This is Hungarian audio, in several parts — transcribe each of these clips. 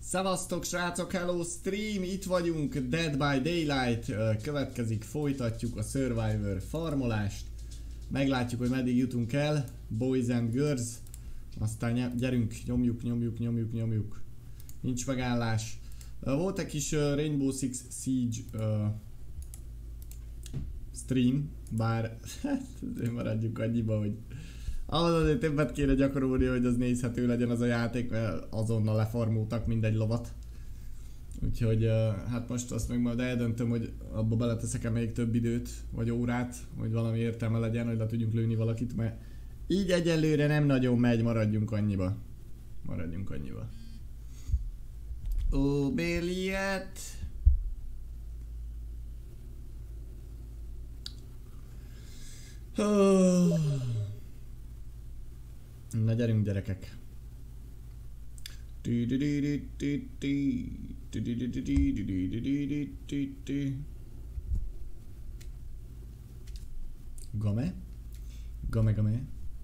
Szevasztok srácok, hello stream, itt vagyunk, Dead by Daylight, következik, folytatjuk a Survivor farmolást. Meglátjuk, hogy meddig jutunk el, boys and girls. Aztán gyerünk, nyomjuk. Nincs megállás. Volt egy kis Rainbow Six Siege stream, bár maradjuk annyiba, hogy ahhoz azért többet kéne gyakorolni, hogy az nézhető legyen az a játék, mert azonnal lefarmoltak mindegy lovat. Úgyhogy hát most azt meg majd eldöntöm, hogy abba beleteszek-e még több időt, vagy órát, hogy valami értelme legyen, hogy le tudjunk lőni valakit, mert így egyelőre nem nagyon megy, maradjunk annyiba. Ó, Béliet! Na gyerünk gyerekek! Game? Game.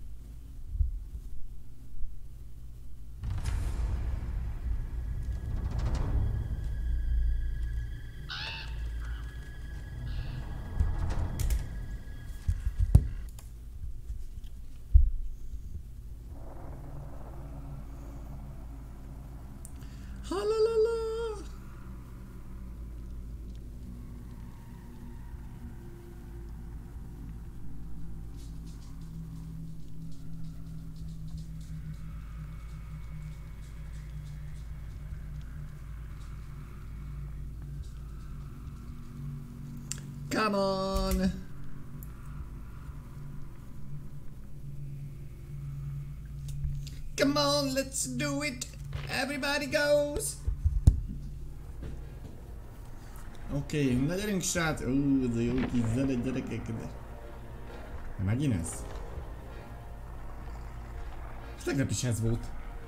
Come on! Come on, let's do it! Everybody goes! Oké, na gyerünk srác! Ez a jó kis zene gyerekek, de... Megint ez? Tegnap is ez volt.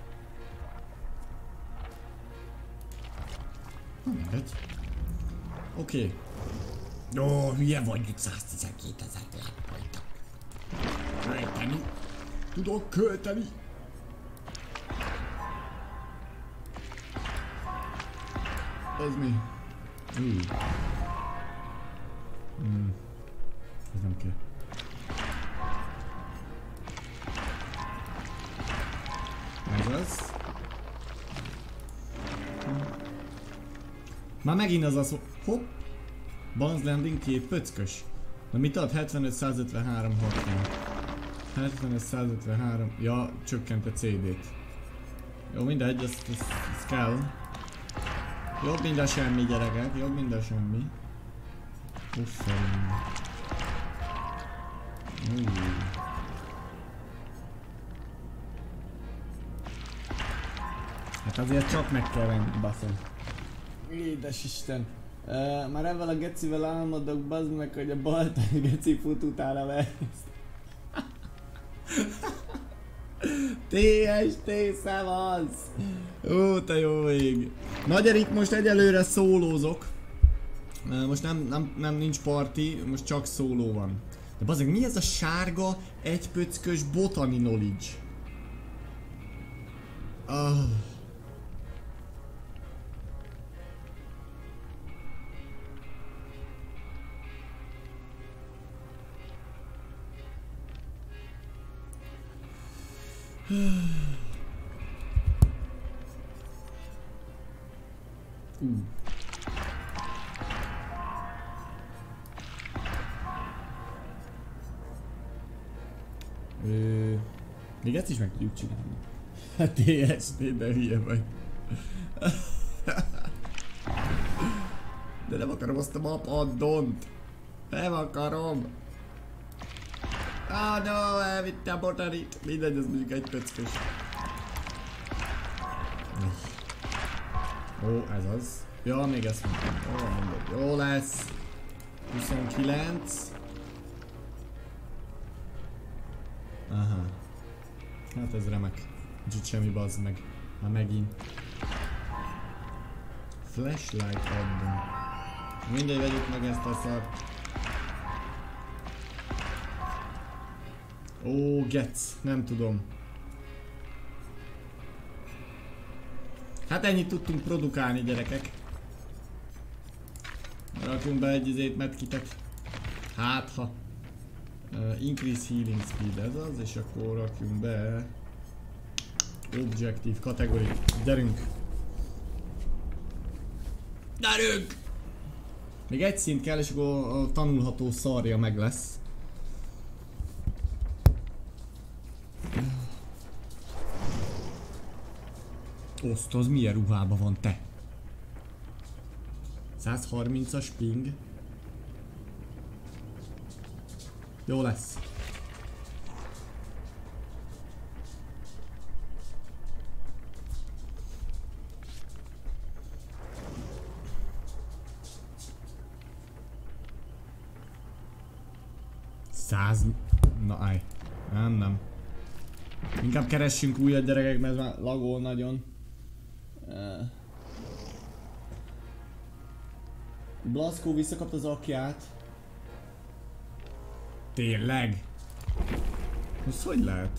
Na mindegy. Oké. Ó, hülye vagy, 112 000 lámpajtak. Költeni. Tudok költeni. Az mi? Ez nem kell. Ez az. Már megint az az... Hopp! Bones Landing 2 pöckös. Na mit ad? 75, 153, 60. 75, 153. Ja, csökkent a CD-t. Jó, mindegy, ez kell. Jobb mind a semmi gyerekek, jobb mind a semmi. Ufferim. Hát azért csak meg kell venni, baszom. Édes Isten. Már ezzel a gecivel álmodok, bazd meg, hogy a baltán geci fut utána verészt. TST szevasz! Ó, te jó ég! Na gyerik, most egyelőre szólózok. Most nem nincs parti, most csak szóló van. De bazd meg, mi ez a sárga, egypöckös botany knowledge? Még ezt is meg tudjuk csinálni. Hát TST, de hülye vagy. De nem akarom azt a map addont. Nem akarom. No, elvitte a botanit. Mindegy, ez mondjuk egy pöckös. Ó, ez az. Ja, még ezt mondtam. Ó, mindegy. Jó lesz. 29. Aha. Hát ez remek. Nincs semmi bazd meg. Már megint. Flashlight addon. Mindegy, vegyük meg ezt a szart. Ó, gec, nem tudom. Hát ennyit tudtunk produkálni, gyerekek. Rakjunk be egy izét, medkitet. Hát ha. Increase healing speed, ez az, és akkor rakjunk be Objective category. Gyerünk! Gyerünk! Még egy szint kell, és akkor a tanulható szarja meg lesz. Oszt, az milyen ruhában van, te? 130-as ping. Jó lesz. Na állj. Nem. Inkább keressünk újat, gyerekek, mert már lagol nagyon. Blaszkó visszakapta az akját. Tényleg? Ez hogy lehet?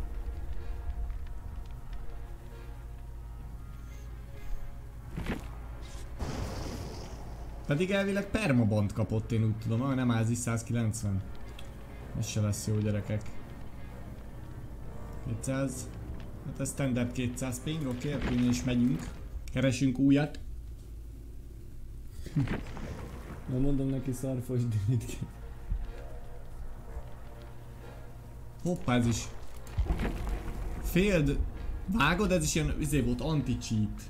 Pedig elvileg permabont kapott, én úgy tudom, nem ázi 190. Ez se lesz jó, gyerekek. 200. Hát ez standard 200 ping, oké, akkor innen is megyünk. Keresünk újat. Na mondom neki szarfos delete. Hoppá, ez is. Failed. Vágod, ez is ilyen izé volt, anti-cheat.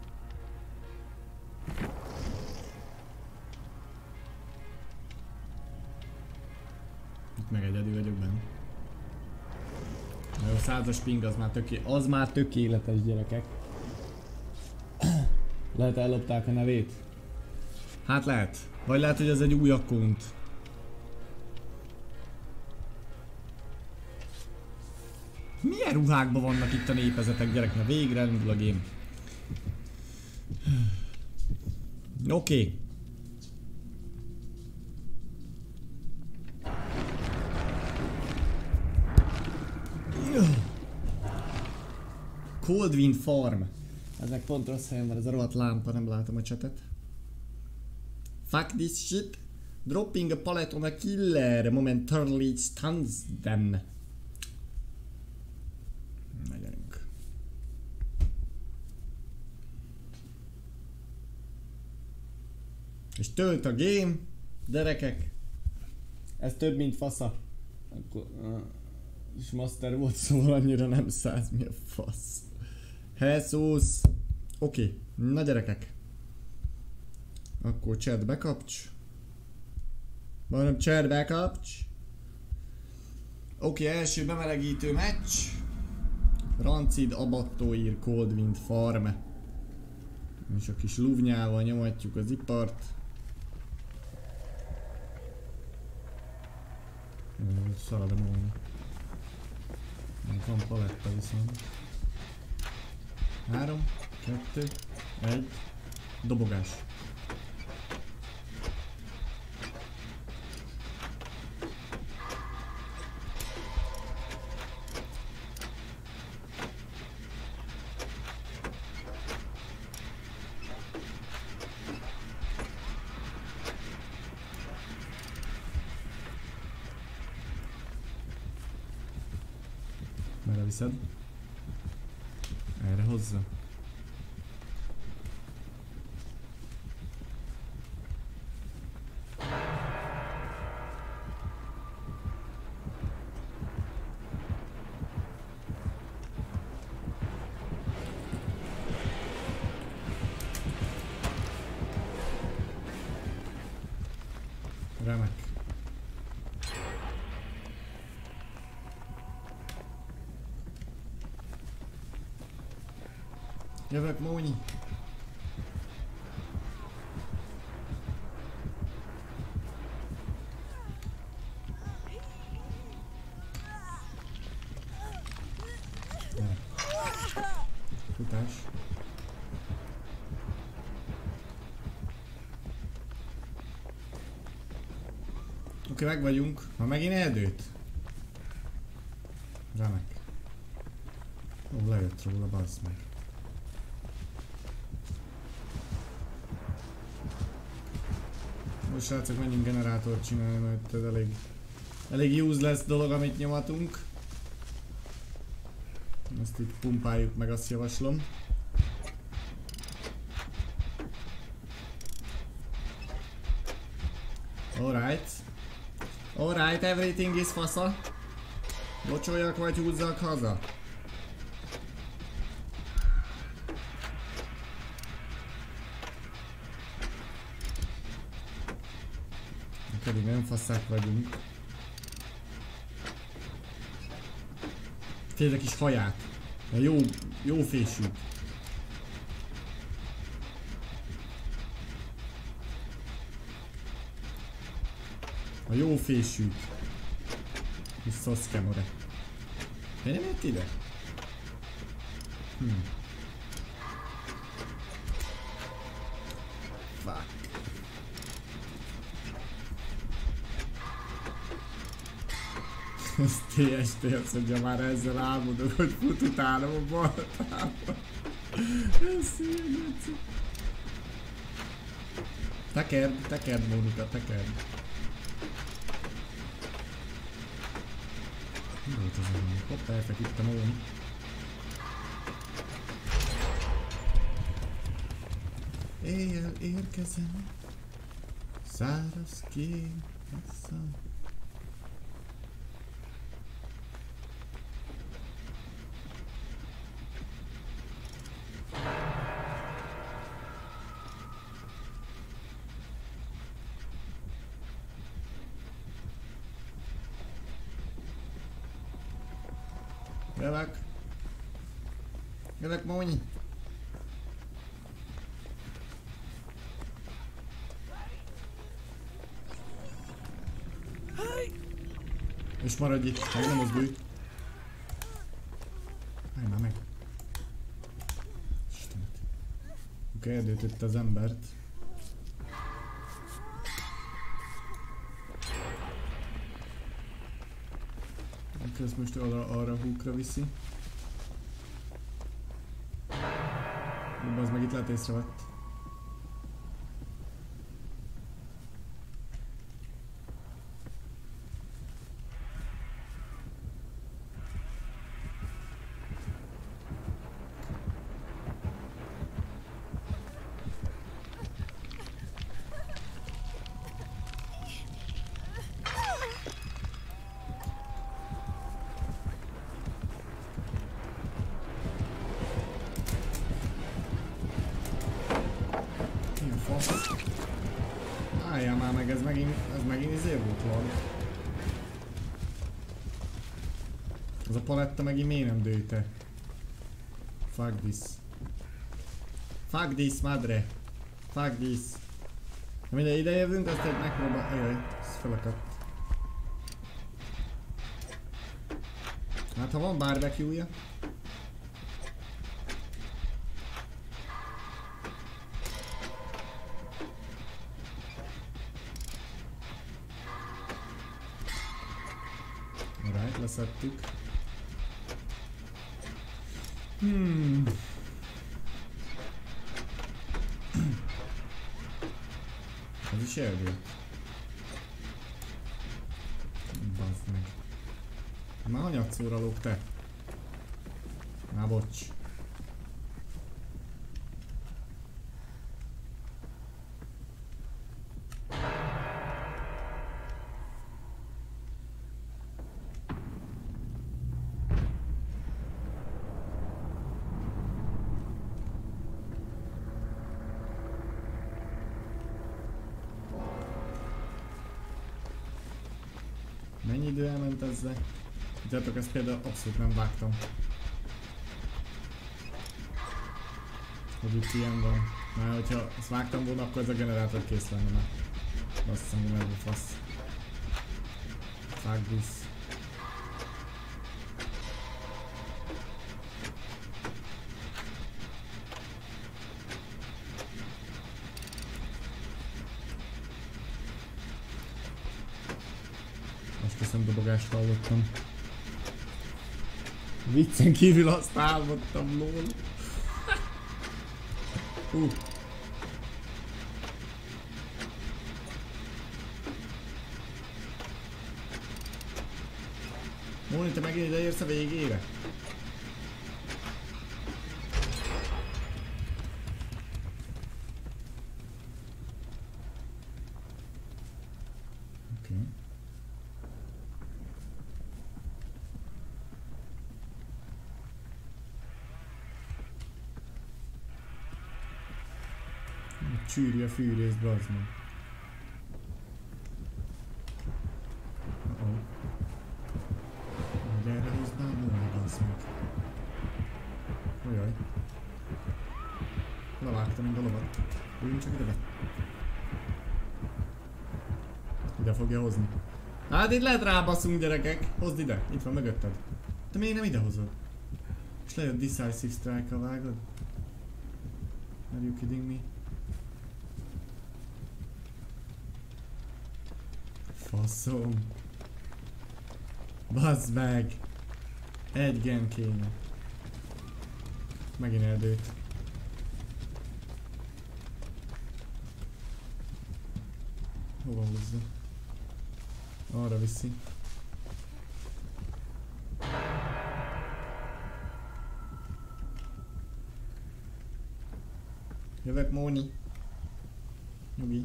Itt meg egyedül vagyok benne. Jó, 100-as ping az már tökéletes, gyerekek. Lehet ellopták a nevét? Hát lehet. Vagy lehet, hogy ez egy új account. Milyen ruhákban vannak itt a népezetek, gyerek? Na végre elindul a game. Oké. Coldwind Farm. Ezek pont rossz helyen van, ez a rohadt lámpa, nem látom a chatet. Fuck this shit. Dropping a pallet on a killer momentarily stuns them. Na gyerünk. És tölt a game, gyerekek. Ez több mint fasza. Akkor... és master volt, szóval annyira nem 100, mi a fasz. Jesus. Oké, na gyerekek. Akkor chatbe kapcs. Mondom, chatbe kapcs. Oké, első bemelegítő meccs. Rancid Abattoir Coldwind Farm. És a kis luvnyával nyomatjuk az ipart. Szaladom volna. Van paletta viszont. 3, 2, 1, dobogás. Merre viszed? Erre hozza. Remek. Jövök, Mónyi! Futás. Oké, meg vagyunk. Ha megint eldőlt. Remek. Ó, lejött róla, bassz meg. Most srácok, menjünk generátort csinálni, mert ez elég useless dolog, amit nyomatunk. Ezt itt pumpáljuk meg, azt javaslom. Alright. Alright, everything is fasza. Locsoljak vagy húzzak haza? Pedig nagyon faszák vagyunk. Tényleg kis haját. Jó fésű. A jó fésű. És Sasuke-more. Miért nem jött ide? Fuck. Ez TST azt mondja, már ezzel álmodok, hogy fut utálom a baltába. Ez szívgeci. Tekerd Mónika, tekerd. Mi volt az a hang? Hoppá, elfeküdtem olyan. Éjjel érkezem. Száraz kék vissza. Jövök, Mónyi! És maradj itt, meg nem mozdulj! Állj már meg! Istenet! Oké, erdőtött az embert. Ezt most arra a húkra viszi. Az meg itt lehet észrevett. Álljál már meg, ez megint izé volt valami. Az a paletta megint miért nem dőlte? Fuck this. Fuck this, madre. Fuck this. Ha minden ide jövünk, azt megpróbál... Ajaj, ez felakadt. Hát ha van barbecue-ja. Leszettük. Ez is erdő. Bazd meg. Már anyagszóra lóg te. Már bocs. Mennyi idő elment ezzel? Tudjátok, ezt például abszolút nem vágtam. Hogy itt ilyen van. Mert hogyha ezt vágtam volna, akkor ez a generátor kész lenne már. Azt hiszem, hogy ez a fasz. Fuck this. Hiszem dobogást hallottam. Viccen kívül azt álmodtam, lol. Móni, te megint ide érsz a végére? Oké. Csűri a fűrészt, bazd meg. Hogy erre hoznám volna, bazd meg. Ojaj. Levágtam mind a lovat. Üljünk csak ide be. Ide fogja hozni. Hát itt lehet rábaszunk, gyerekek. Hozd ide. Itt van mögötted. Te miért nem ide hozod? És lejött Decisive Strike-kal, vágod? Are you kidding me? Faszom. Bazd meg. Egy gen kéne. Megint erdőt. Hova hozza? Arra viszi. Jövök, Móni. Nyugi.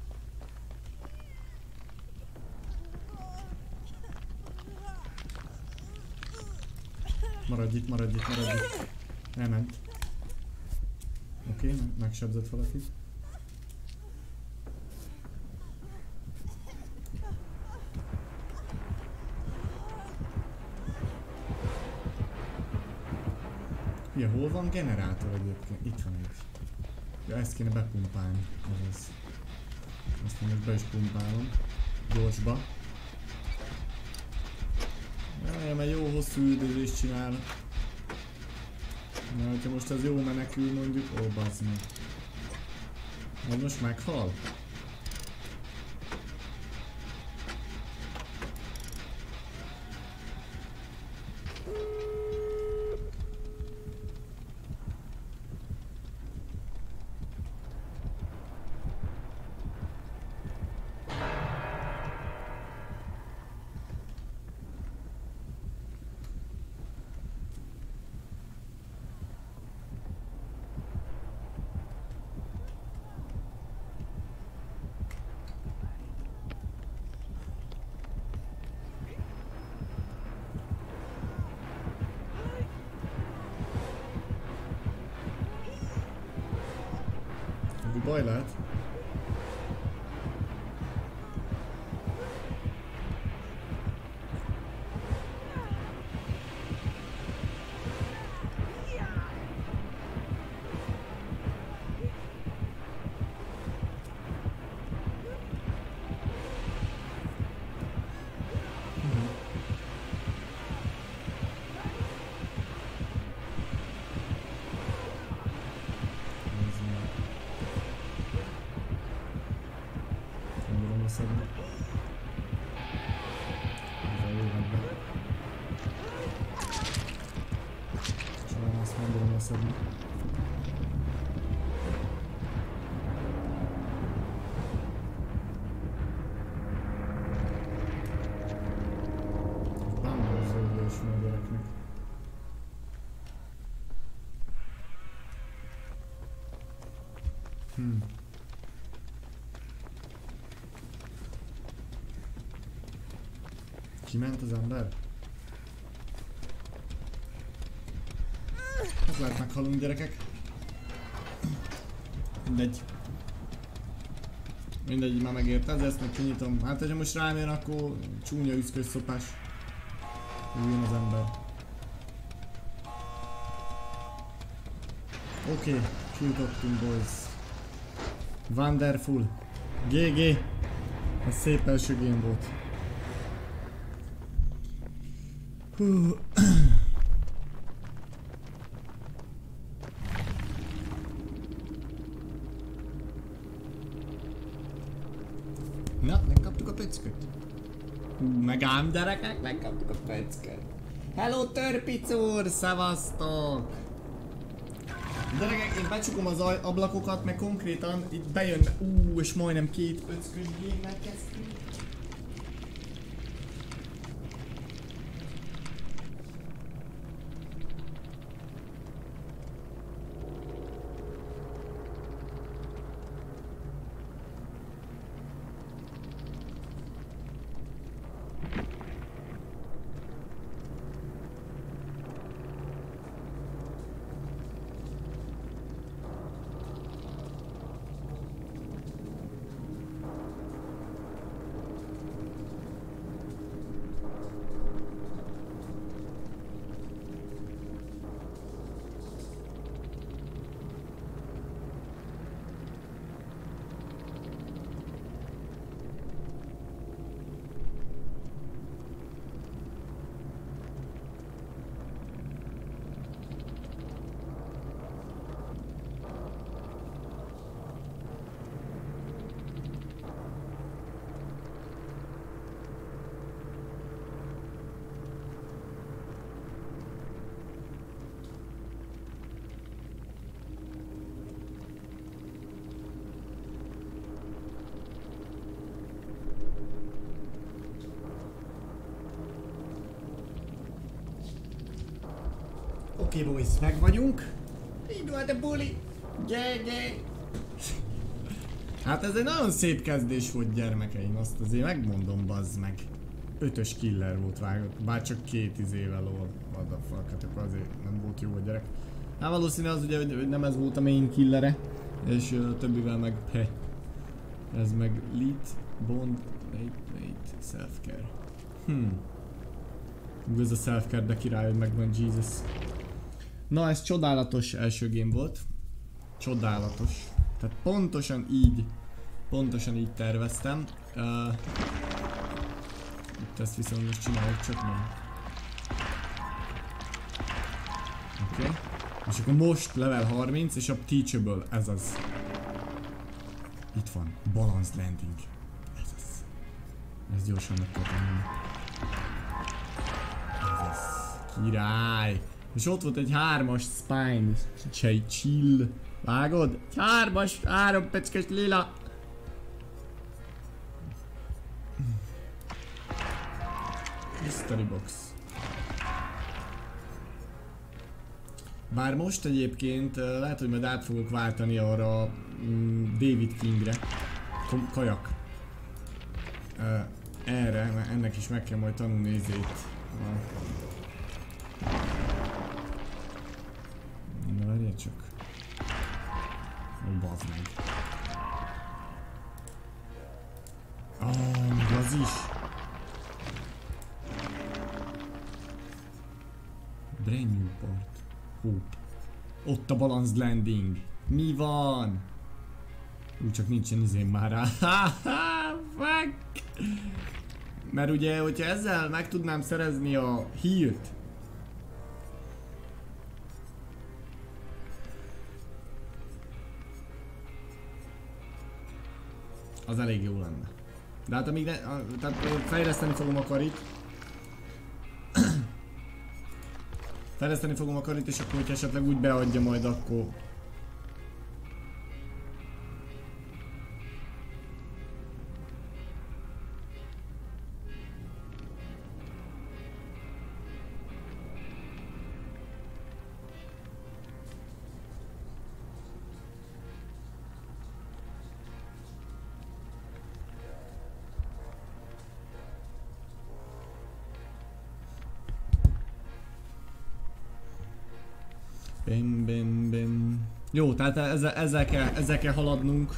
Maradj itt, maradj itt, maradj itt. Elment. Oké, megsebzett valakit. Hülye, hol van generátor egyébként? Itt van egy. Ja, ezt kéne bepumpálni. Ez. Azt mondjuk be is pumpálom. Gyorsba. Jaj, mert jó hosszú üldözést csinálnak. Na, hogyha most ez jó menekül mondjuk, ó, bazd meg. Vagy most meghal? Baj lehet. Kiment az ember? Hát lehet meghalunk, gyerekek. Mindegy. Mindegy, már megérte, de ezt meg kinyitom. Hát, hogyha most rám jön, akkor csúnya üszkös szopás. Jön az ember. Oké, kiltottunk, boys. Wonderful. GG. Ez szép első game volt. Hú. Na, megkaptuk a pöcköt. Megám, gyerekek, megkaptuk a pöcköt. Hello, Törpic úr, szevasztok! Gyerekek, én becsukom az ablakokat, meg konkrétan itt bejön, és majdnem 2 pöckös gémmel kezdtünk. Oké, boys, meg vagyunk. Indult a buli. Gyere. Hát ez egy nagyon szép kezdés volt, gyermekeim, azt azért megmondom, bazd meg. 5-ös killer volt vágott, bár csak 2 izével lol. What the fuck, hát akkor azért nem volt jó a gyerek. Hát valószínű az ugye, hogy nem ez volt a main killere, és többivel meg ez meg lead, bond, wait, self-care. Ez a self-care, de király, hogy megvan, Jesus. Na, ez csodálatos első game volt. Csodálatos. Tehát pontosan így terveztem. Itt ezt viszont most csináljuk, csak nem. Oké. És akkor most level 30 és a teachable, ez az. Itt van, balanced landing. Ez az. Ez gyorsan meg kell tenni. Ez az. Király. És ott volt egy 3-as spine. Chill. Vágod? 3-as, 3 peckes lila. Mystery box. Bár most egyébként lehet, hogy majd át fogok váltani arra David Kingre. Kajak. Erre, mert ennek is meg kell majd tanulni izét. Na, várjál csak. Bazd meg. Még az is. Brand new part. Hope. Ott a balanced landing. Mi van? Csak nincsen izém már rá. Fuck. Mert ugye, hogyha ezzel meg tudnám szerezni a healt, az elég jó lenne. De hát amíg tehát fejleszteni fogom a karit. Fejleszteni fogom a karit, és akkor, hogyha esetleg úgy beadja majd, akkor... Bim. Jó, tehát ezzel kell haladnunk.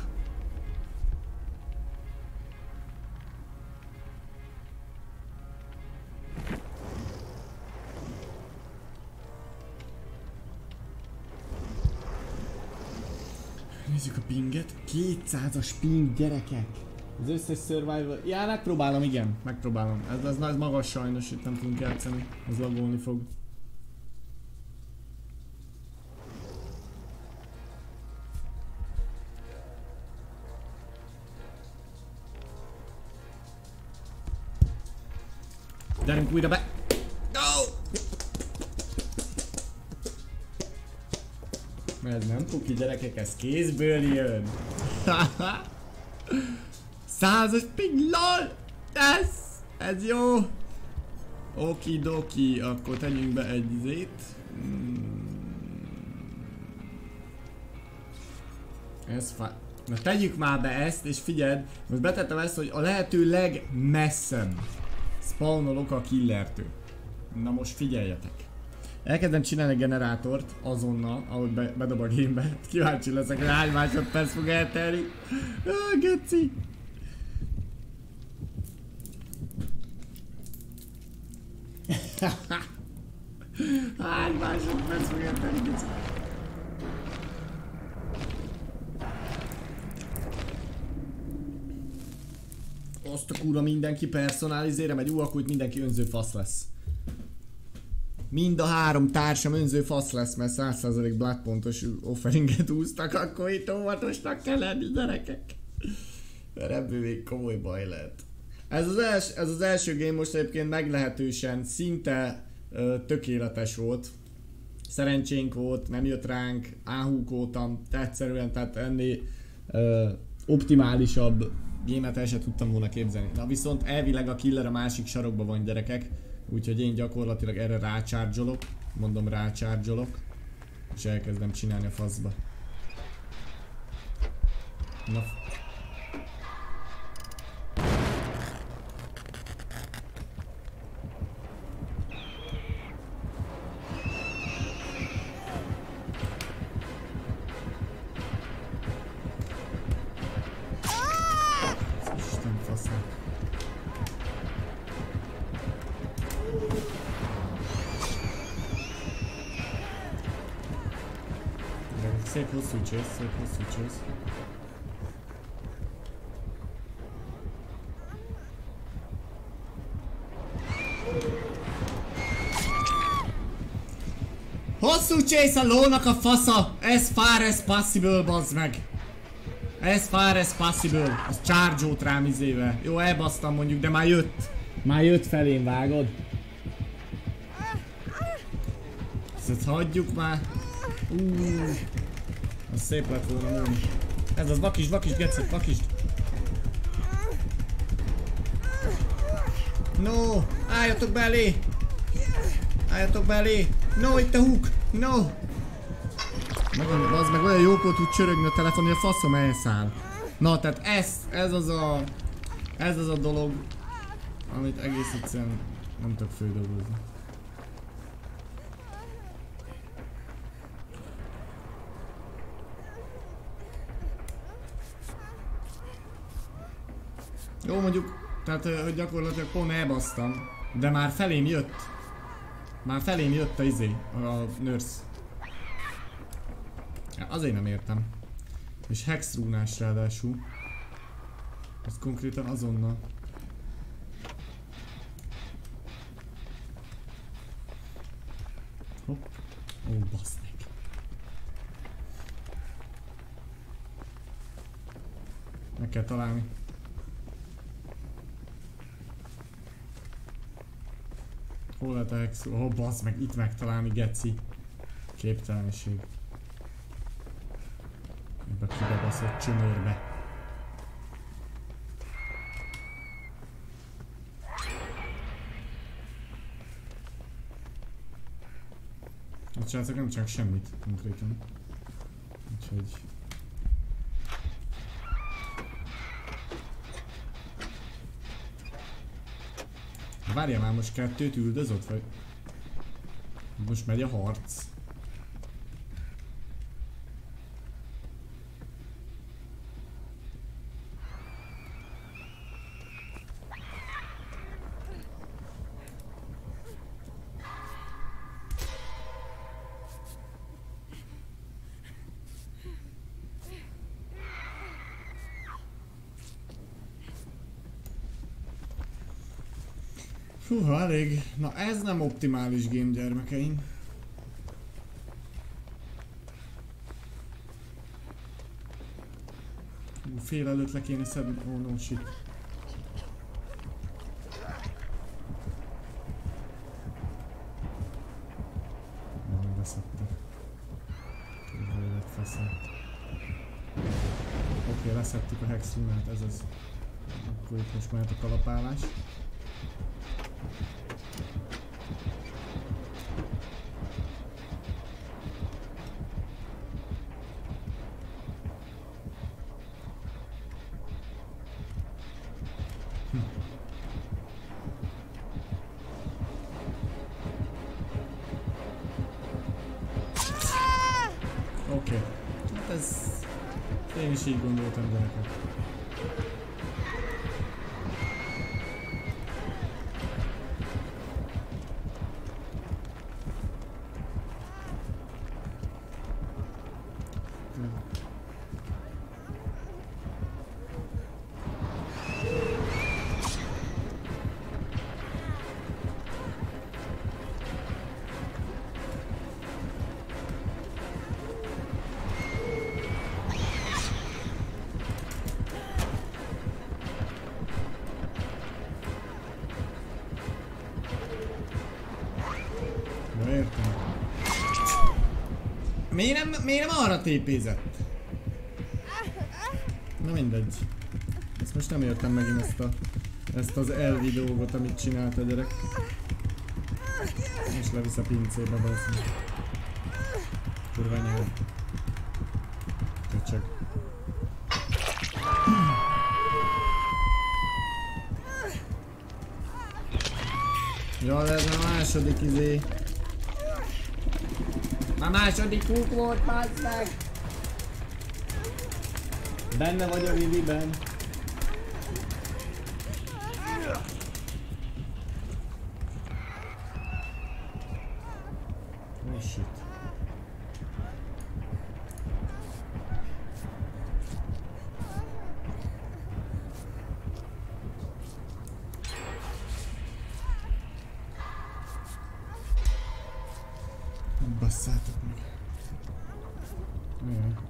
Nézzük a pinget. 200-as ping, gyerekek! Az összes survival... Ja, megpróbálom, igen. Megpróbálom. Ez magas sajnos, itt nem tudunk játszani. Ez lagolni fog. Gyerünk újra be! Go! Ez nem puki, gyerekek, ez kézből jön! 100-as ping, LOL! Ez jó! Okidoki, akkor tegyünk be egy izét. Ez na tegyük már be ezt, és figyeld, most betettem ezt, hogy a lehető legmesszebb spawnolok a killertől. Na most figyeljetek. Elkezdem csinálni a generátort azonnal, ahogy bedob a gamebe. Kíváncsi leszek, hogy hány másodperc fog eltelni. Geci! Hány másodperc fog eltelni, geci? Azt a kurva, mindenki personalizére megy, akkor itt mindenki önző fasz lesz. Mind a 3 társam önző fasz lesz, mert 100% blackpontos offeringet úsztak, akkor itt óvatosnak kell lenni, gyerekek. Mert ebből még komoly baj lehet. Ez az első game most egyébként meglehetősen szinte tökéletes volt. Szerencsénk volt, nem jött ránk, áhúkoltam, egyszerűen, tehát ennél optimálisabb gémet el sem tudtam volna képzelni. Na viszont elvileg a killer a másik sarokban van, gyerekek, úgyhogy én gyakorlatilag erre rácsárgyolok. mondom rácsárgyolok, és elkezdem csinálni a faszba. Na. Isten faszán. Szép hosszú chase, szép hosszú chase. Hosszú chase a lónak a fasza! As far as possible, bazd meg! As far as possible! Az charge-ot rám izével. Jó, elbasztam mondjuk, de már jött. Már jött felém, vágod? Ezt hagyjuk már. Az szép lett volna mondani. Ez az, vakisd, geci, vakisd. No! Álljatok be elé! Álljatok be elé! No, itt a hook! No! Az meg olyan jókor tud csörögni a telefon, hogy a faszom elszáll. Na, tehát ez az a dolog, amit egész egyszerűen nem tudok földolgozni. Jó, mondjuk, tehát hogy gyakorlatilag pont elbasztam, de már felém jött. Már felém jött a izé, a nurse. Ja, azért nem értem. És hex rúnás ráadásul. Ez konkrétan azonnal. Hopp. Ó, basz meg. Meg kell találni. Hol lehet a hex? Ó, basz meg, itt megtalálni, geci. Képtelenség. Ebbe a kibebaszott csömörbe. A srácok nem csak semmit konkrétan. Úgyhogy... Várjál már, most kettőt üldözött, vagy... Most megy a harc. Húha, elég. Na ez nem optimális game, gyermekeim. Fél előtt le kéne szedni. Oh no shit. Nem leszedtek. Körülbelül lett feszelt. Oké, leszedtük a hex runát, ez az. Akkor itt most mehet a kalapálás. Oké. Hát ez... Én is így gondoltam, gyerekek. Értem. Miért nem arra tépézett? Na mindegy. Ezt most nem értem megint ezt az elvi dolgot, amit csinált a gyerek. És levisz a pincébe, basszik. Kurva nyelv. Köcsög. Jaj, ez a második izé. A második kúk volt, bazd meg! Benne vagy a Viviben. Oh shit. Basszátok meg. Jaj.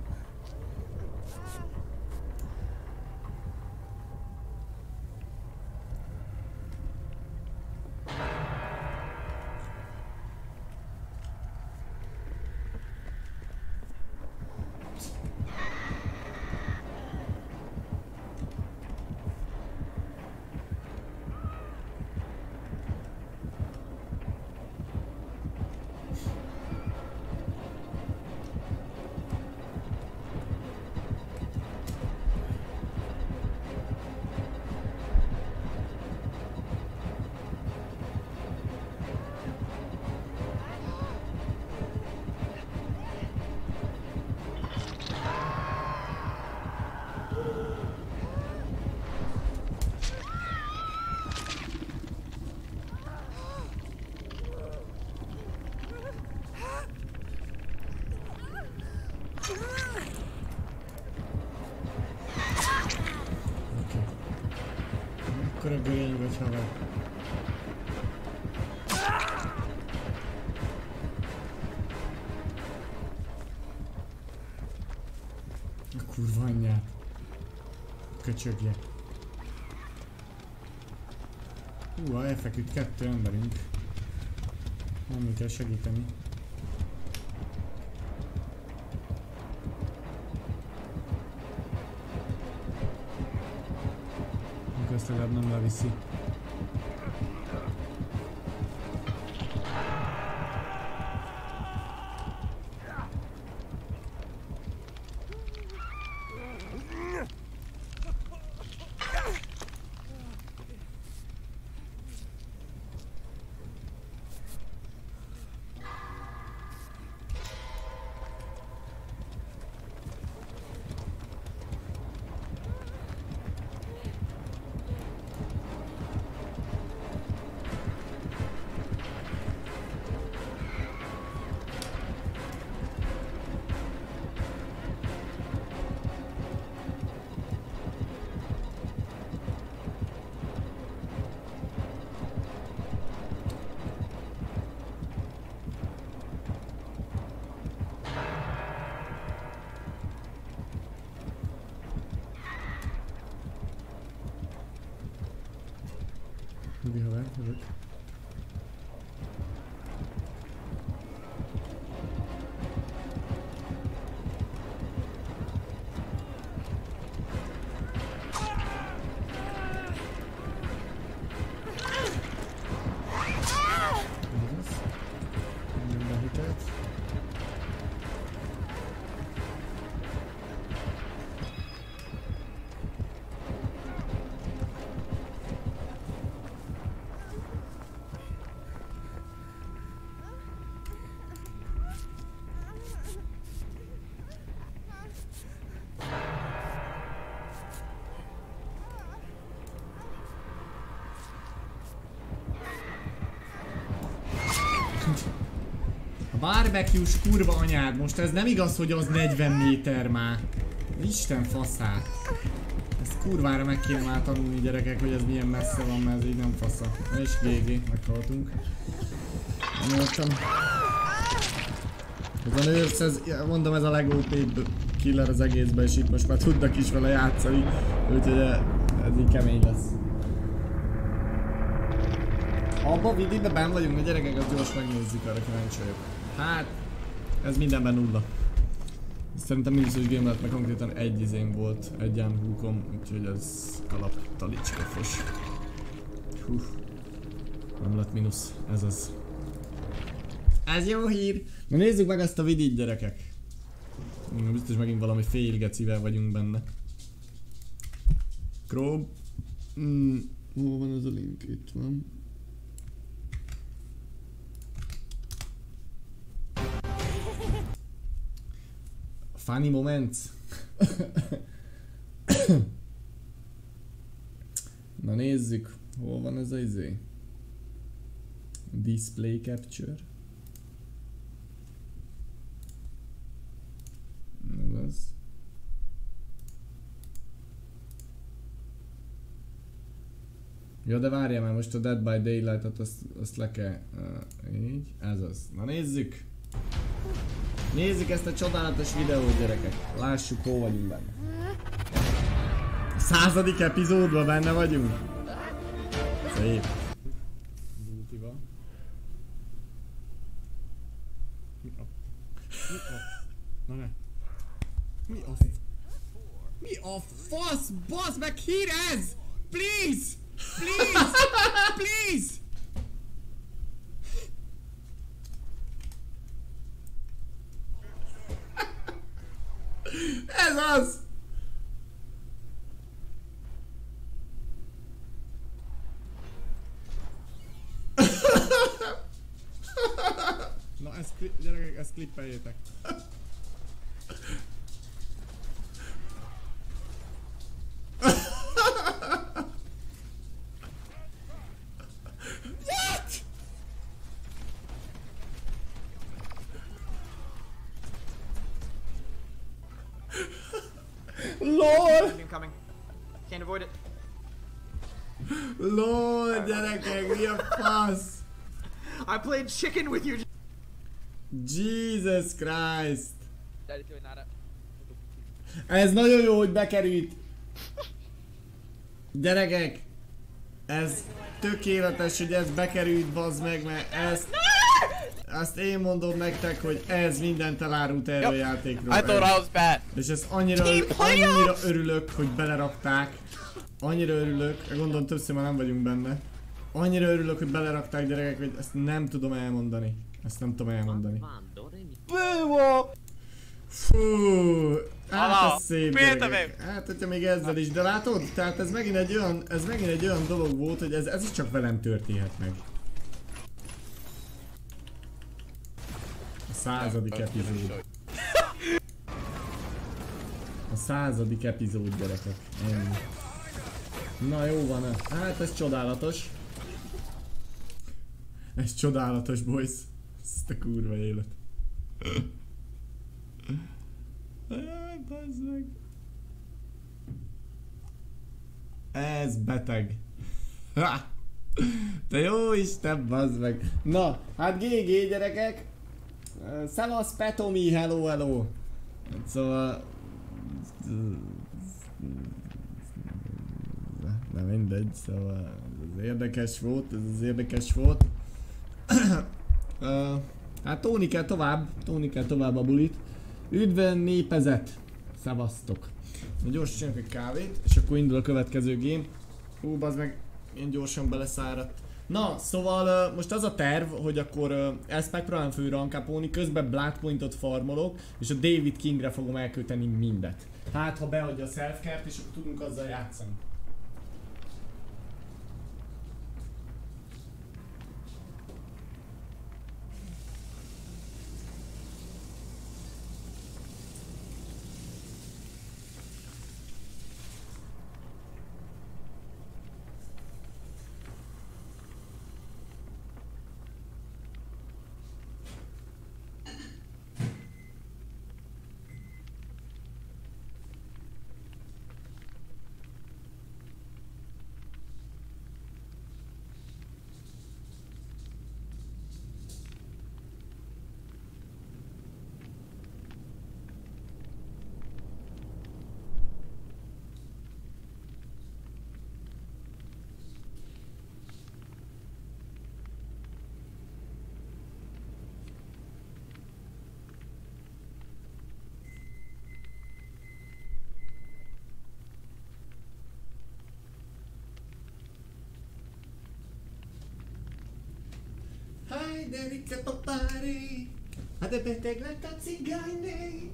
Mekkora görény vagy, haver? A kurva anyját. Köcsögje. Elfeküdt 2 emberünk. Nem kell segíteni. Ezt legalább nem leviszi. Nyugi haver, jövök. A barbecue-s kurva anyád, most ez nem igaz, hogy az 40 méter már. Isten faszát. Ezt kurvára meg kéne már tanulni, gyerekek, hogy ez milyen messze van, mert ez így nem fasza. Na és GG, meghaltunk. Nem értem. Ez a nőrsz, ez, mondom, ez a legóp-bb killer az egészben, és itt most már tudnak is vele játszani. Úgyhogy ez így kemény lesz. Abba a videóban benn vagyunk, a gyerekek, azt gyors megnézzük, arra kíváncsi vagyok. Hát, ez mindenben nulla. Szerintem minuszos game lett, mert konkrétan egy izém volt, egy húkom, úgyhogy ez kalap talicska fos. Hú, nem lett minusz, ez az. Ez jó hír! Na nézzük meg ezt a vidit, gyerekek. Biztos megint valami fél gecivel vagyunk benne. Chrome. Hol van ez a link? Itt van. Funny moments. Na nézzük, hol van ez a izé? Display capture. Ez az. Ja, de várjál már, most a Dead by Daylight-ot azt le kell... így, ez az. Na nézzük! Nézzük ezt a csodálatos videót, gyerekek! Lássuk, hol vagyunk benne. A 100. epizódban benne vagyunk. Szép. Bútiba. Mi a... Na ne. Mi a fasz? Basz meg, hír ez! Please! Please! Please! Ez az! Na ezt gyerekek, ezt klippeljétek. What? LOL! Incoming. Can't avoid it. LOL, gyerekek, mi a fasz? I played chicken with you. Jesus Christ! Ez nagyon jó, hogy bekerült! Gyerekek! Ez tökéletes, hogy ez bekerült, bazd meg, mert ezt én mondom nektek, hogy ez mindent elárult erről a játékról. I thought I was bad. És ezt annyira örülök, hogy belerakták. Annyira örülök, gondolom többször már nem vagyunk benne. Annyira örülök, hogy belerakták, gyerekek, hogy ezt nem tudom elmondani. Ezt nem tudom elmondani. Fú, hát ez szép, gyerekek. Hát hogyha még ezzel is, de látod? Tehát ez megint egy olyan dolog volt, hogy ez is csak velem történhet meg. A 100. epizód. A 100. epizód, gyerekek. Ennyi. Na jó van, hát ez csodálatos. Ez csodálatos, boys. Ezt a kurva élet. Bazd meg. Ez beteg. Ha! Te jó Isten, bazd meg. Na, hát GG, gyerekek. Szevasz Petomi, hello, hello. Szóval... Na mindegy, szóval ez érdekes volt. Hát tóni kell tovább a bulit. Üdv népezet! Szevasztok! Na gyorsan csinálok egy kávét, és akkor indul a következő game. Hú, bazd meg, én gyorsan beleszáradt. Na, szóval most az a terv, hogy akkor ezt megpróbálom főrankapolni, közben Bloodpointot farmolok, és a David Kingre fogom elkölteni mindet. Hát, ha beadja a selfcare-t, és akkor tudunk azzal játszani. Federica Papari. Hát de beteg lett a cigányné.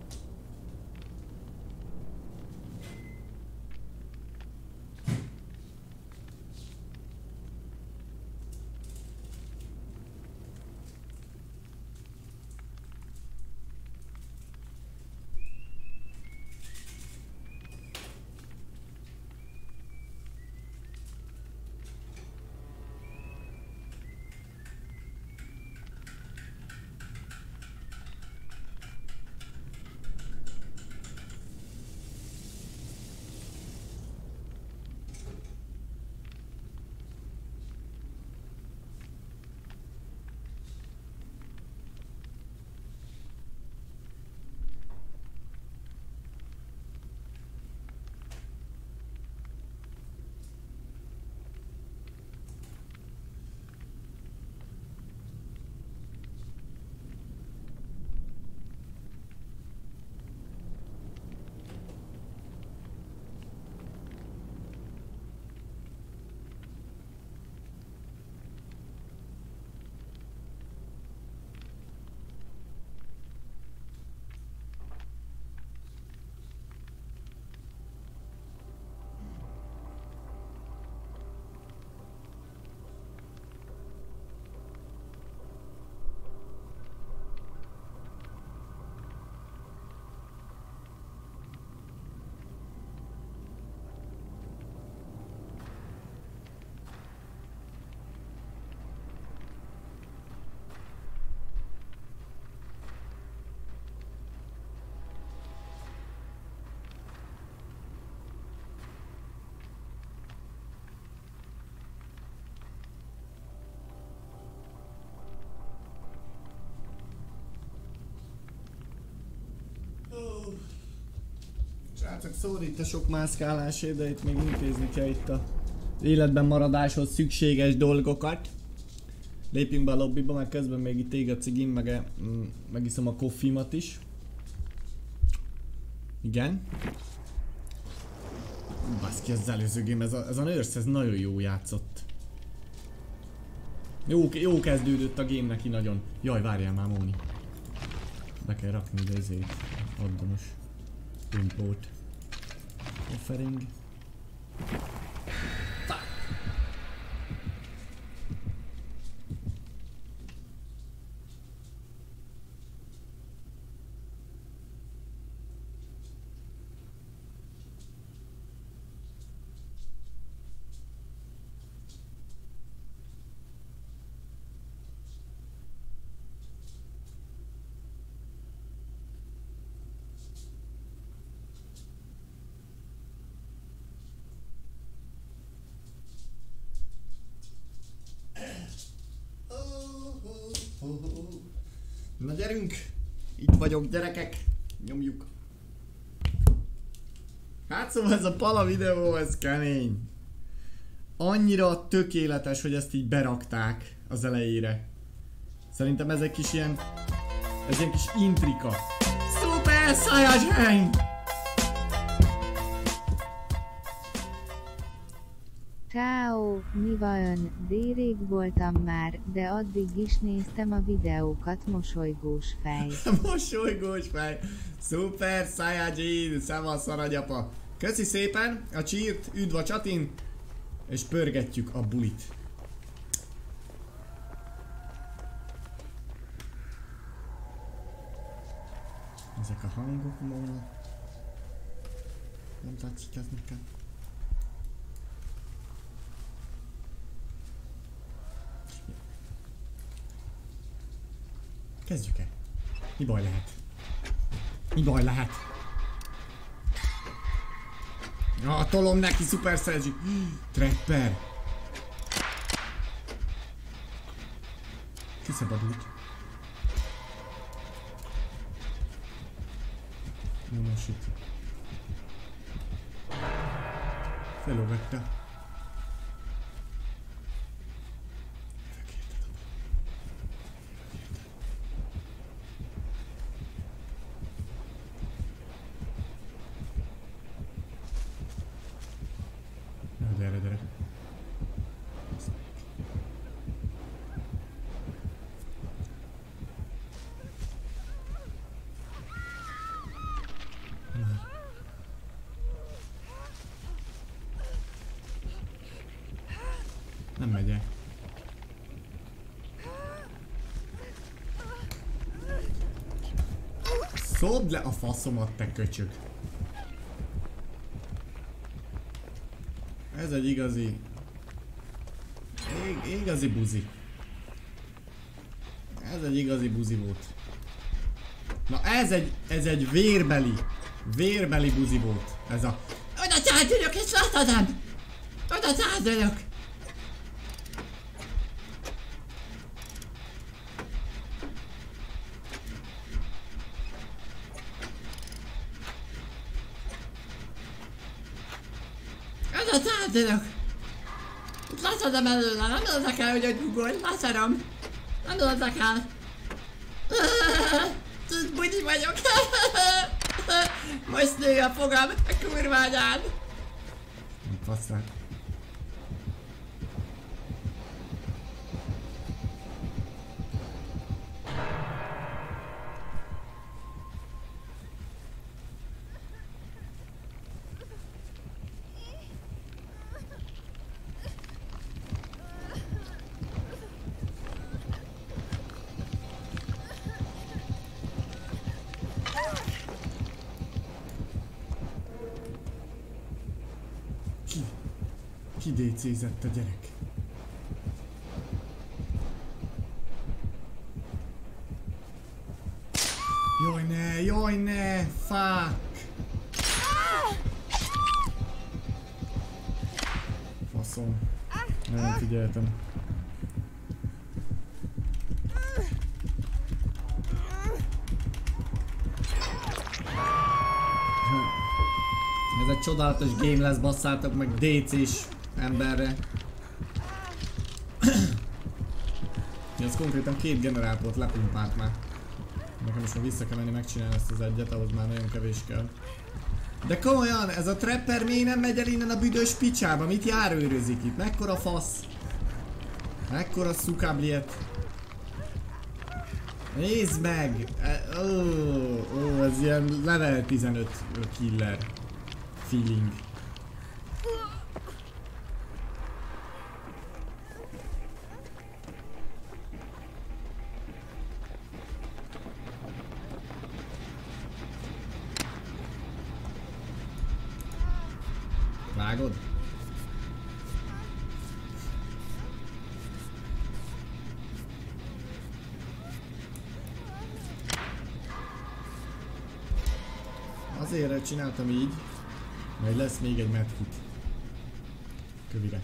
Srácok, szólít a sok mászkálásért, de itt még intézni kell itt a életben maradáshoz szükséges dolgokat. Lépjünk be a lobbyba, mert közben még itt ég a cigim, megiszom a koffimat is. Igen. Baszki, az előző game, ez a nurse, ez nagyon jó játszott. Jó kezdődött a game neki nagyon. Jaj, várjál már, Móni. Be kell rakni ide ezért. Addonos. Import. Offering. Na gyerünk! Itt vagyok, gyerekek! Nyomjuk! Hát szóval ez a pala videó, ez kemény! Annyira tökéletes, hogy ezt így berakták az elejére. Szerintem ez egy kis ilyen... Ez egy kis intrika. Super Saiyajin! Ciao, mi van? Rég voltam már, de addig is néztem a videókat, mosolygós fej. Mosolygós fej! Super Saiyajin! Szevasz, nagyapa! Köszi szépen a cheert, üdv a csatin, és pörgetjük a bulit. Ezek a hangok ma nem tetszik ez nekem. Kezdjük el. Mi baj lehet? Mi baj lehet? Tolom neki, Super Saiyajin. Trapper. Kiszabadult. No shit. Felövette. Nem megyek. Szobd le a faszomat, te köcsög. Ez egy igazi... Igazi buzi. Ez egy igazi buzi volt. Na ez egy vérbeli buzi volt. Ez a... Oda szálltörök és látodám! Oda szálltörök! Oda szálltörök! Látodám előle, nem oldak el, hogy ugorj, látszarom! Nem oldak el! Bugyi vagyok! Most nő a fogam, a kurványán! Faszál. Ki DC-zett a gyerek? Jaj ne, fuck! Faszom. Nem figyeltem. Ez egy csodálatos game lesz, basszátok meg DC-s emberre. Ez konkrétan 2 generálport lepumpált már. Nekem is már vissza kell menni megcsinálni ezt az egyet, ahhoz már nagyon kevés kell. De komolyan, ez a trapper miért nem megy el innen a büdös picsába? Mit járőrözik itt? Mekkora fasz? Mekkora szukabliet? Nézd meg! Ez ilyen level 15 killer feeling. Vágod? Azért csináltam így, mert lesz még egy medkit. Kövire.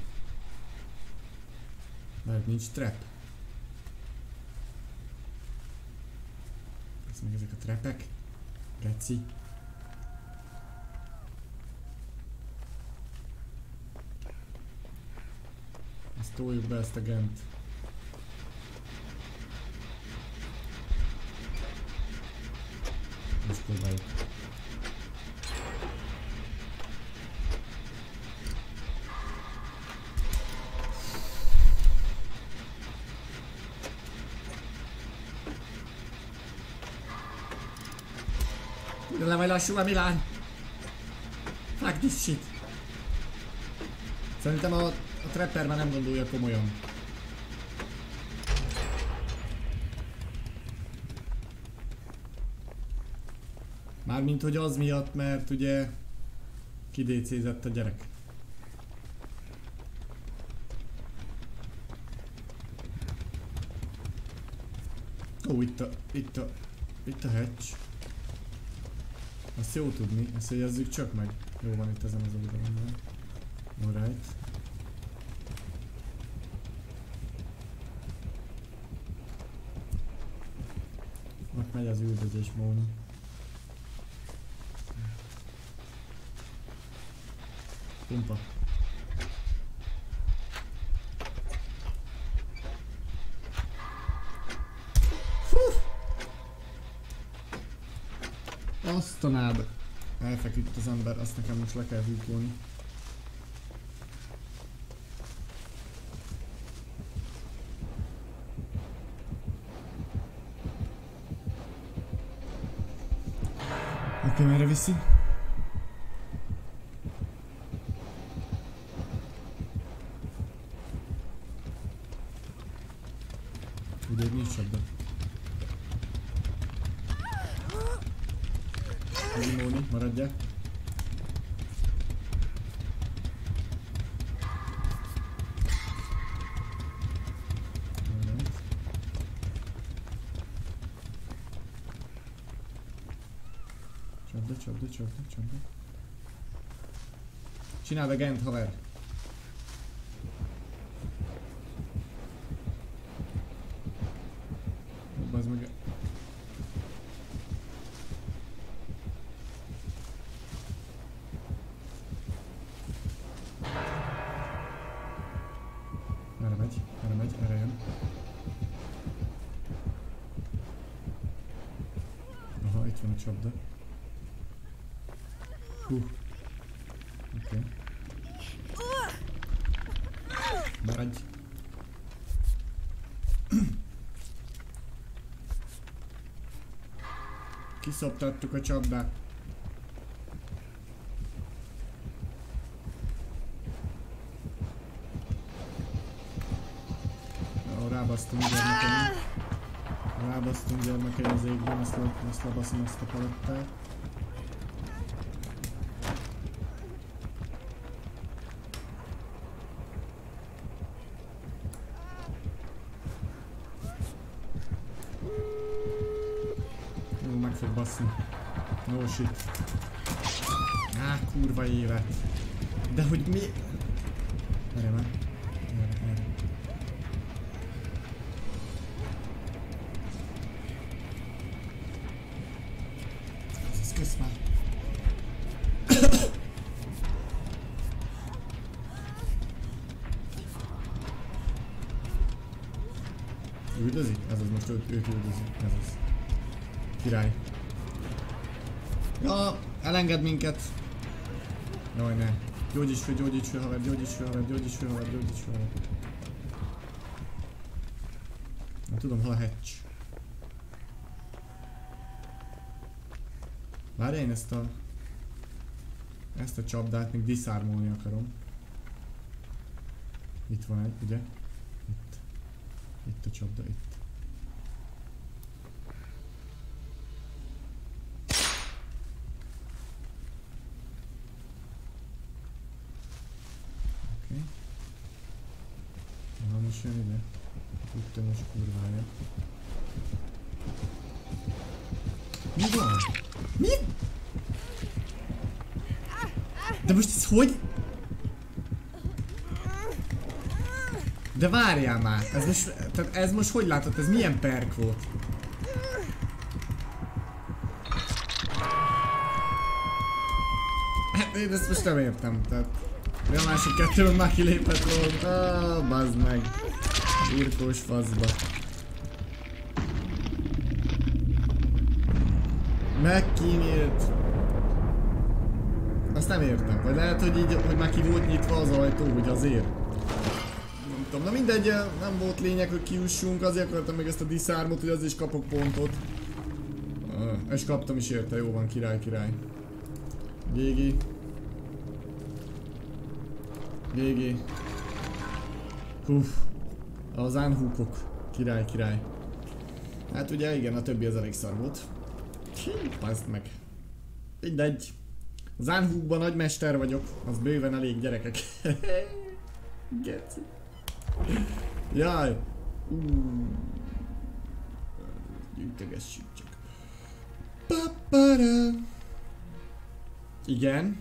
Mert nincs trap. Ez meg ezek a trapek. Geci. Ezt toljuk be ezt a gent. Most próbáljuk. Le vagy lassú a Milán! Fuck this shit! Szerintem a trapper már nem gondolja komolyan. Mármint hogy az miatt, mert ugye kidécézett a gyerek. Ó, itt a hatch. Azt jó tudni, ezt jegyezzük csak meg. Jó van itt ezen az oldalon. Alright. Ott megy az üldözés móna. Pumpa. Azt a nád. Elfeküdt az ember, azt nekem most le kell hűtolni. Oké, merre viszi? csapda. Limóni, maradjál. Csapda. Csináld a gent, haver! Bazd meg... Erre megy, erre jön. Aha, itt van a csapda. Hú. Oké. Maradj. Kiszoptattuk a csapdát. Jó, rábasztunk gyermekeim. Rábasztunk gyermekeim az égben, ezt lebaszom ezt a palottát. Meg fog baszni. No shit. Á, kurva évet. De hogy mi... Erre már. Erre. Ez kösz már. Üldözik? Ez az most őt üldözik. Ez az. Király. Ja, elenged minket. Jaj, ne. Gyógyíts fel, haver. Nem tudom, hol a hatch. Várjál, én ezt a csapdát még diszármolni akarom. Itt van egy, ugye? Itt a csapda, itt. Most jön ide. Tudtam most kurvája. Mi van? Mi? De most ez hogy? De várjál már! Ez most hogy látod? Ez milyen perk volt? Hát én ezt most nem értem, tehát... Mi a másik kettőben már kilépett volt? Bazd meg! Irkós faszba. Megkímélt. Azt nem értem. Vagy lehet, hogy így, hogy már ki volt nyitva az ajtó, hogy azért. Nem tudom, na mindegy, nem volt lényeg, hogy kiussunk, azért akartam meg ezt a diszármot, hogy az is kapok pontot. És kaptam is érte, jó van, király. GG. Huff. Az unhookok. Király. Hát ugye igen, a többi az elég szar volt. Pazd meg. Mindegy. Az unhookban nagymester vagyok. Az bőven elég, gyerekek. Geci. Jaj. Gyűjtögessük csak. Papara. Igen.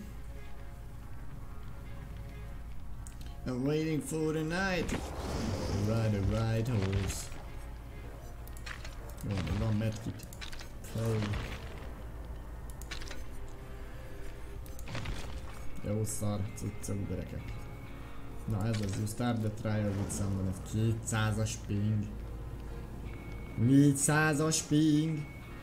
I'm waiting for the night to ride a right horse. Jó, még van medkit. Jó szar, cuccok gyerekek. Na ez az, you start the trial with someone at 200-as ping. 400-as ping.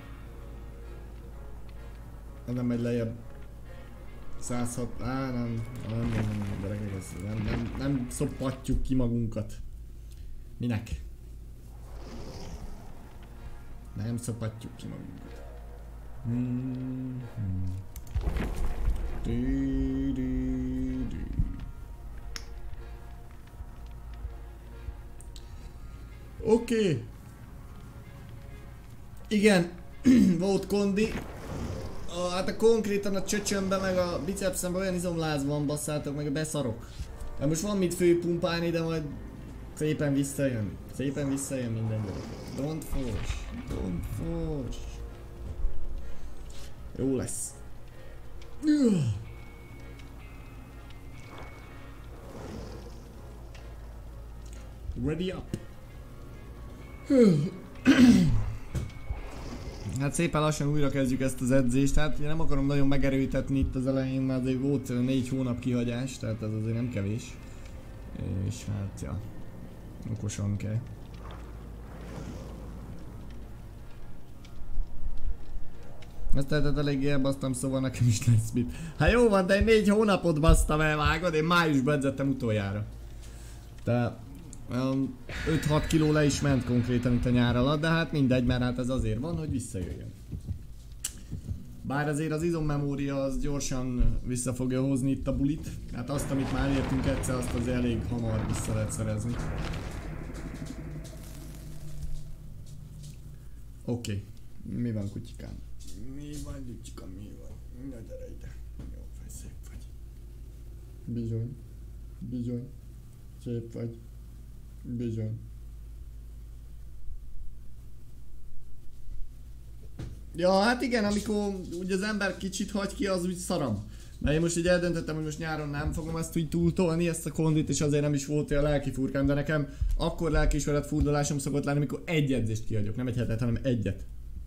Nem megy lejjebb. 106, nem, gyerekek, nem szopatjuk ki magunkat. Minek? Nem szopatjuk ki magunkat. Oké. Igen, volt kondi. Hát a konkrétan a csöcsömben meg a bicepszemben olyan izomláz van, basszátok, meg a beszarok. Hát most van mit főpumpálni, de majd szépen visszajön. Szépen visszajön minden dolog. Don't force. Don't force. Jó lesz. Ready up. Hát szépen lassan újra kezdjük ezt az edzést, hát én nem akarom nagyon megerőltetni itt az elején, mert azért volt 4 hónap kihagyás, tehát ez azért nem kevés. És hát ja, okosan kell. Ezt tehát eléggé elbasztam, szóval nekem is lesz mit. Hát jó van, de én 4 hónapot basztam el, vágod, én májusban edzettem utoljára. De 5-6 kiló le is ment konkrétan itt a nyár alatt, de hát mindegy, mert hát ez azért van, hogy visszajöjjön. Bár azért az izommemória az gyorsan vissza fogja hozni itt a bulit. Hát azt, amit már értünk egyszer, azt azért elég hamar vissza lehet szerezni. Oké. Mi van, kutyikám? Mi van, kutyikám, mi van? Na gyere ide. Jó, szép vagy. Bizony. Bizony. Szép vagy. Bizony. Ja, hát igen, amikor ugye az ember kicsit hagy ki, az úgy szarabb. Mert én most így eldöntöttem, hogy most nyáron nem fogom ezt úgy túltolni, ezt a kondit, és azért nem is volt olyan lelki furkám, de nekem akkor lelkiismeret furdalásom szokott lenni, amikor egy edzést kihagyok. Nem egy hetet, hanem egyet.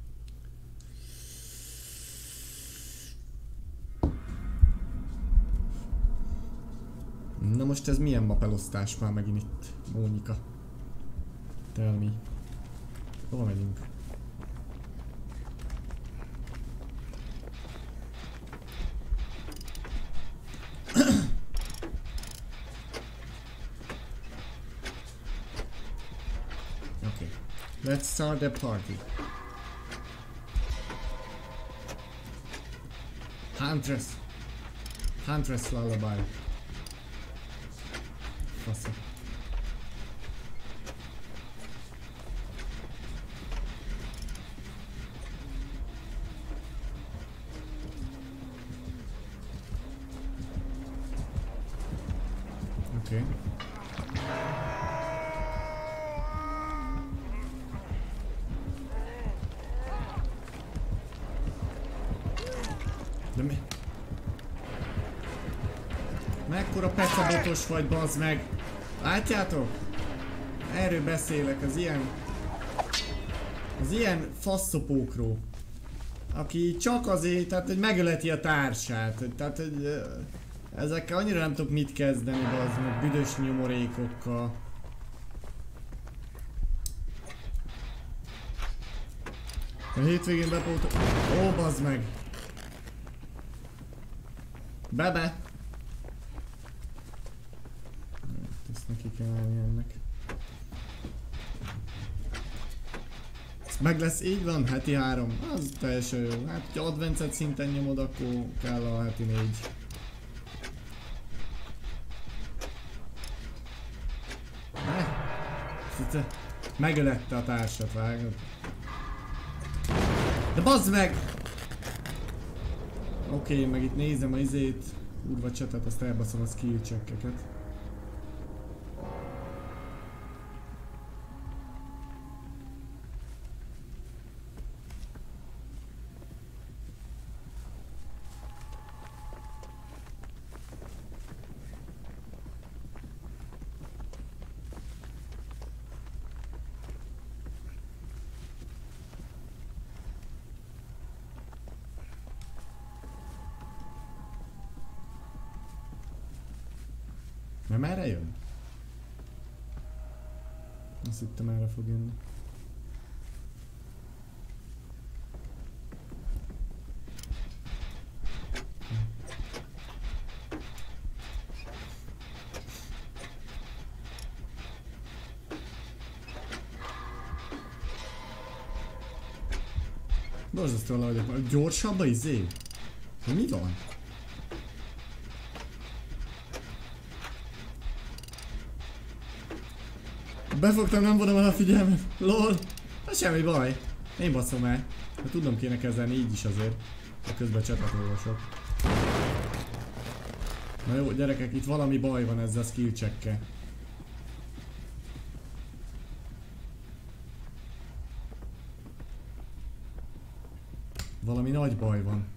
Na most ez milyen mapelosztás már megint itt, Mónika? Tell me. Hova megyünk? Okay. Let's start the party. Huntress. Huntress lullaby. Awesome. Okay. De mi? Mekkora pecabotos vagy, bazd meg! Látjátok? Erről beszélek, az ilyen faszopókról. Aki csak azért, tehát hogy megöleti a társát. Tehát hogy ezekkel annyira nem tudok mit kezdeni, bazd meg, büdös nyomorékokkal. A hétvégén bepótok... Ó, bazd meg! Bebe! Ezt neki kell állni ennek. Meg lesz, így van, heti 3. Az teljesen jó. Hát, ha advencet szinten nyomod, akkor kell a heti 4. Megölette a társat, vágod? De bazd meg! Oké, meg itt nézem a izét. Kurva csetet, azt elbaszom a skill checkeket. Nem erre jön? Azt hittem erre fog jönni. Borzasztóan le vagyok. Gyorsabb a izé? Mi van? Befogtam, nem vonom el a figyelmet. LOL. Hát semmi baj. Én baszom el. De tudnom kéne kezelni így is azért. De közben csetet olvasok. Na jó, gyerekek, itt valami baj van ezzel a skill check-kel. Valami nagy baj van.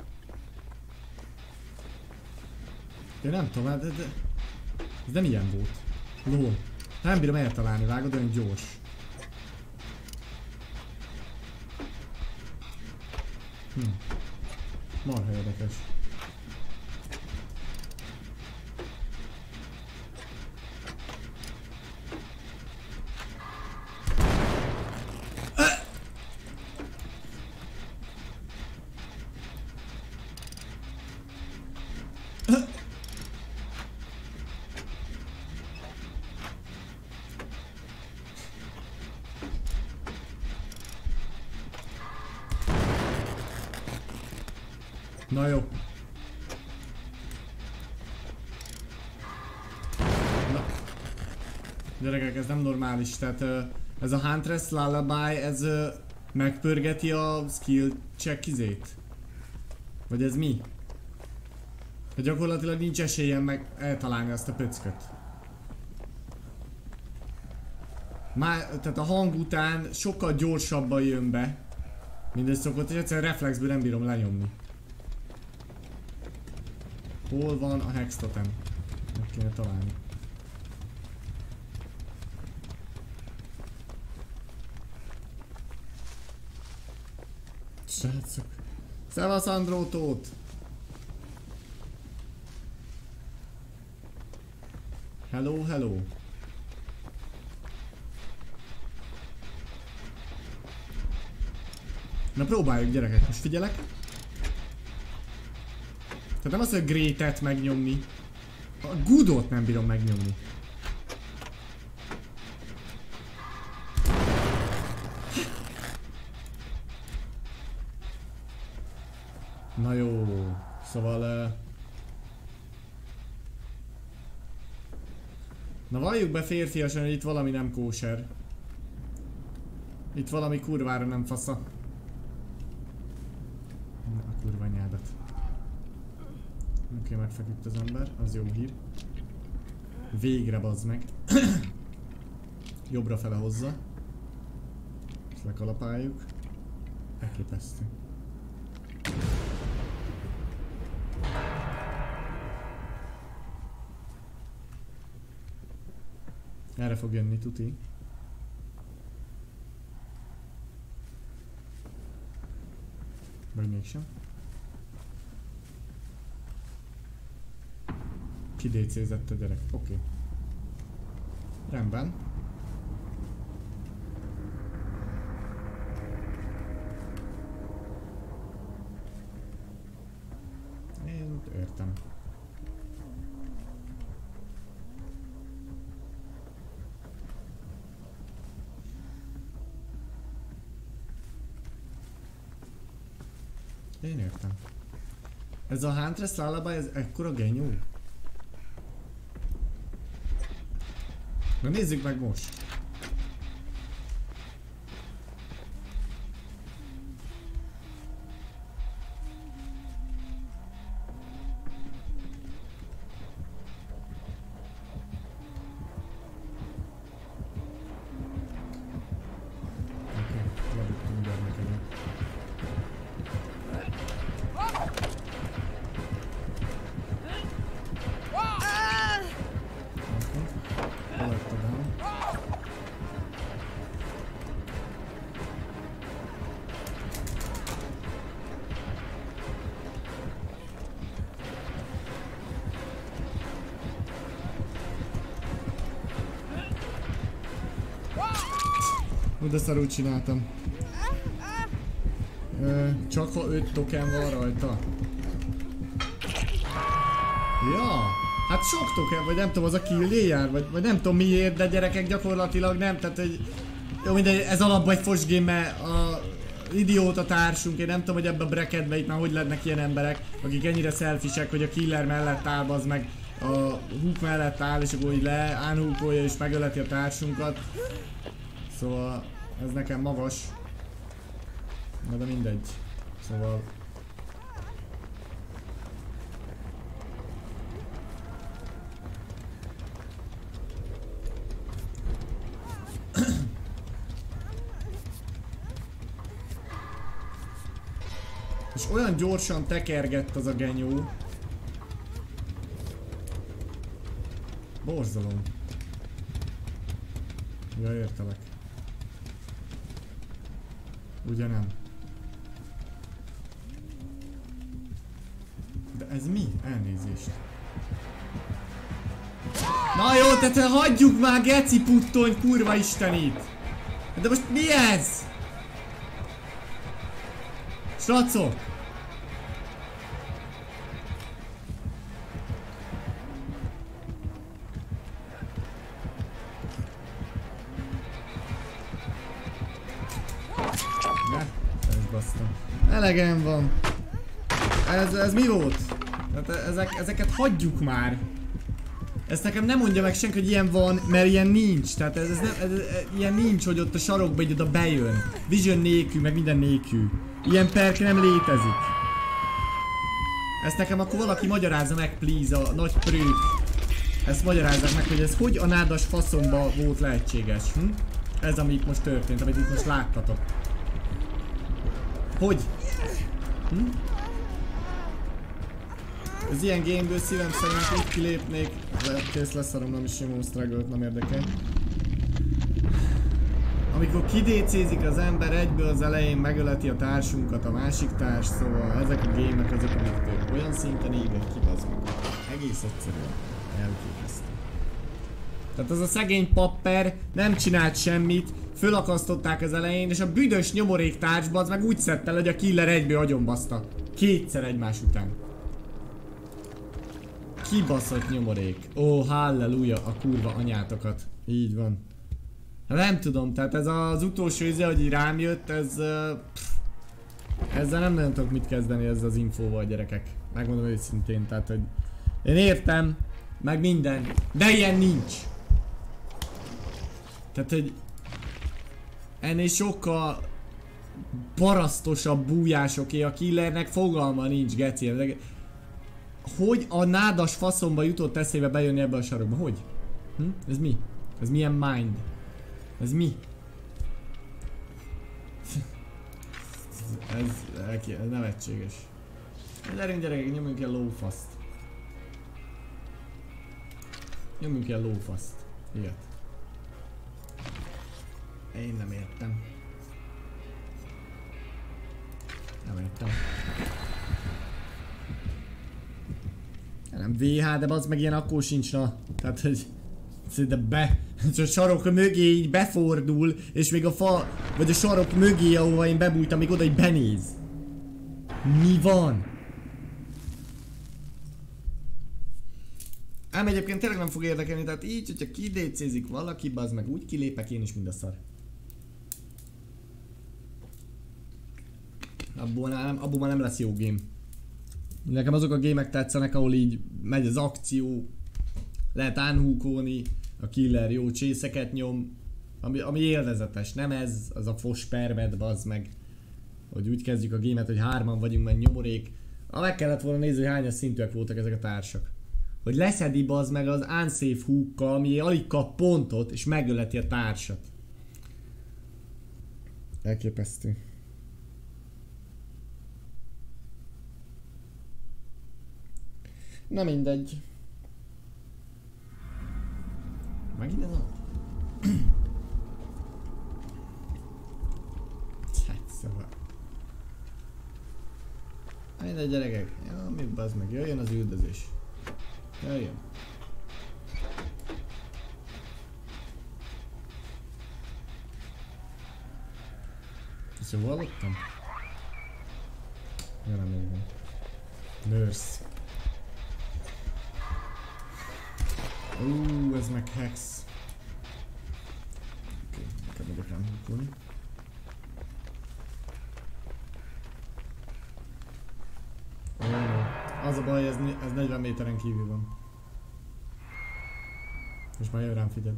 Én nem tudom, de ez nem ilyen volt. Lol. Nem bírom eltalálni, vágod, olyan gyors. Marha érdekes. Na jó. Na. Gyerekek, ez nem normális, tehát ez a Huntress Lullaby, ez megpörgeti a skill check izét? Vagy ez mi? hogy gyakorlatilag nincs esélyem meg eltalálni azt a pöcköt. Tehát a hang után sokkal gyorsabban jön be, mint ez szokott, és egyszerűen reflexből nem bírom lenyomni. Hol van a Hex Totem? Meg kéne találni. Srácok. Szevasz Andrótót! Hello, hello. Na próbáljuk, gyerekek, most figyelek. Tehát nem az, hogy a Great-et megnyomni. A Good-ot nem bírom megnyomni. Na jó, szóval... Na valljuk be férfiasan, hogy itt valami nem kóser. Itt valami kurvára nem fasza. Na a kurva nyádat. Oké, megfeküdt az ember, az jó hír. Végre bazd meg. Jobbra fele hozza. Ezt lekalapáljuk. Elképesztő. Erre fog jönni, tuti. Vagy mégsem. Kidécézett a gyerek, oké. Rendben. Én értem. Én értem. Ez a Huntress Lullaby, ez ekkora genyó? Na nézzük meg most. De szarul csináltam. Csak ha 5 token van rajta. Ja, hát sok token, vagy nem tudom, az a kill jár, vagy nem tudom miért, de gyerekek gyakorlatilag nem, tehát hogy... Jó mindegy, ez alapban egy fos game, mert a idióta társunk, én nem tudom, hogy ebbe a bracketbe itt már hogy lennek ilyen emberek, akik ennyire selfisek, hogy a killer mellett áll, az meg a hook mellett áll, és akkor így leánhúkolja és megöleti a társunkat. Szóval... Ez nekem magas. Na de mindegy. Szóval... És olyan gyorsan tekergett az a genyó. Borzalom. Ja, értelek. Ugye nem? De ez mi? Elnézést. Na jó, tehát hagyjuk már, geci puttony, kurva istenit! De most mi ez? Srácok! Elegem van. Ez mi volt? Hát ezeket hagyjuk már. Ezt nekem nem mondja meg senki, hogy ilyen van, mert ilyen nincs. Tehát ez ilyen nincs, hogy ott a sarokba így oda bejön. Vision nélkül, meg minden nélkül. Ilyen perk nem létezik. Ezt nekem akkor valaki magyarázza meg, please, a nagy prők. Ezt magyarázzák meg, hogy ez hogy a nádas faszomba volt lehetséges. Ez, ami itt most történt, amit itt most láttatok. Hogy? Ez ilyen gameből szívem szerint úgy kilépnék. Kész leszarom, nem is nyomom struggle-t, nem érdekel. Amikor kidécézik az ember egyből az elején megöleti a társunkat, a másik társ, szóval ezek a gémek azok, amik olyan szinten égnek ki, bazd meg. Egész egyszerűen elképesztő. Tehát az a szegény papper nem csinált semmit, fölakasztották az elején, és a büdös nyomorék társba az meg úgy szedte el, hogy a killer egyből agyonbaszta. Kétszer egymás után. Kibaszott nyomorék. Ó, halleluja, a kurva anyátokat. Így van. Hát nem tudom, tehát ez az utolsó íze, hogy így rám jött, ez... ezzel nem nagyon tudok mit kezdeni ezzel az infóval, gyerekek. Megmondom őszintén, tehát hogy... Én értem, meg minden, de ilyen nincs. Tehát, hogy... ennél sokkal... parasztosabb bújásoké a killernek fogalma nincs, geci. Hogy a nádas faszomba jutott eszébe bejönni ebbe a sarokba? Hogy? Ez mi? Ez milyen mind? Ez mi? ez nevetséges. Gyerünk gyerekek, nyomjunk el lófaszt. Nyomjunk el lófaszt. Ilyet. Én nem értem. Nem értem. Nem VH, de az meg ilyen akkor sincs, na. Tehát, hogy... de a sarok mögé így befordul, és még a fa... vagy a sarok mögé, ahova én bebújtam, még oda így benéz. Mi van? Ám egyébként tényleg nem fog érdekelni, tehát így, hogyha kidécézik valaki, bazd meg úgy kilépek én is, mind a szar. Abból már nem lesz jó game. Nekem azok a gémek tetszenek, ahol így megy az akció, lehet unhookolni, a killer jó csészeket nyom, ami élvezetes, nem ez, az a fos permed, bazd meg. Hogy úgy kezdjük a gémet, hogy hárman vagyunk, mert nyomorék. Meg kellett volna nézni, hogy hányas szintűek voltak ezek a társak. Hogy leszedi bazd meg az unsafe hookkal, ami alig kap pontot, és megöleti a társat. Elképesztő. Na mindegy. Megint ez a... Szóval... Mindegy gyerekek. Ja, mi bazd meg, jöjjön az üldözés. Jöjjön. Ezt jól hallottam? Ja, nem így van. Nurse. Ez meg hex. Oké, nekem megyek rám húkolni. Az a baj, ez 40 méteren kívül van. És már jön rám, figyeld.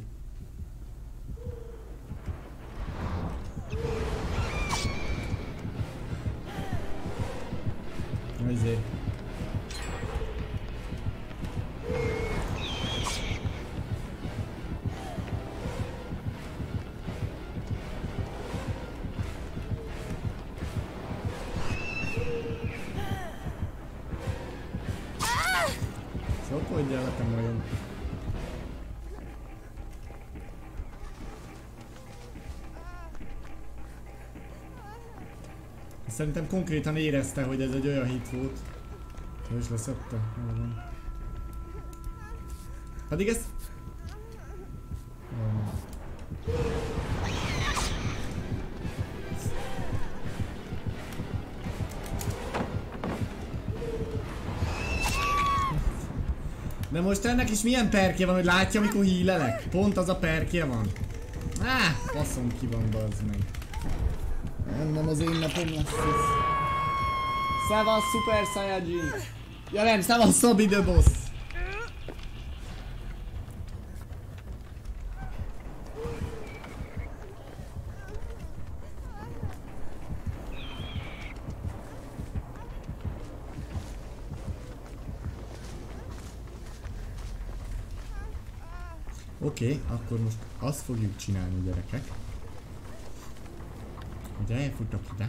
Ezért. Szopodjál nekem nagyon. Szerintem konkrétan érezte, hogy ez egy olyan hit volt. Ő is leszedte? Pedig ez... De most ennek is milyen perkje van, hogy látja, amikor hílelek? Pont az a perkje van. Faszom ki van, bazd meg. Nem az én napom lesz ez. Szevasz, Super Saiyajin! Ja nem, szevasz, Szabi the Boss! Oké, akkor most azt fogjuk csinálni, gyerekek, hogy elfutok ide.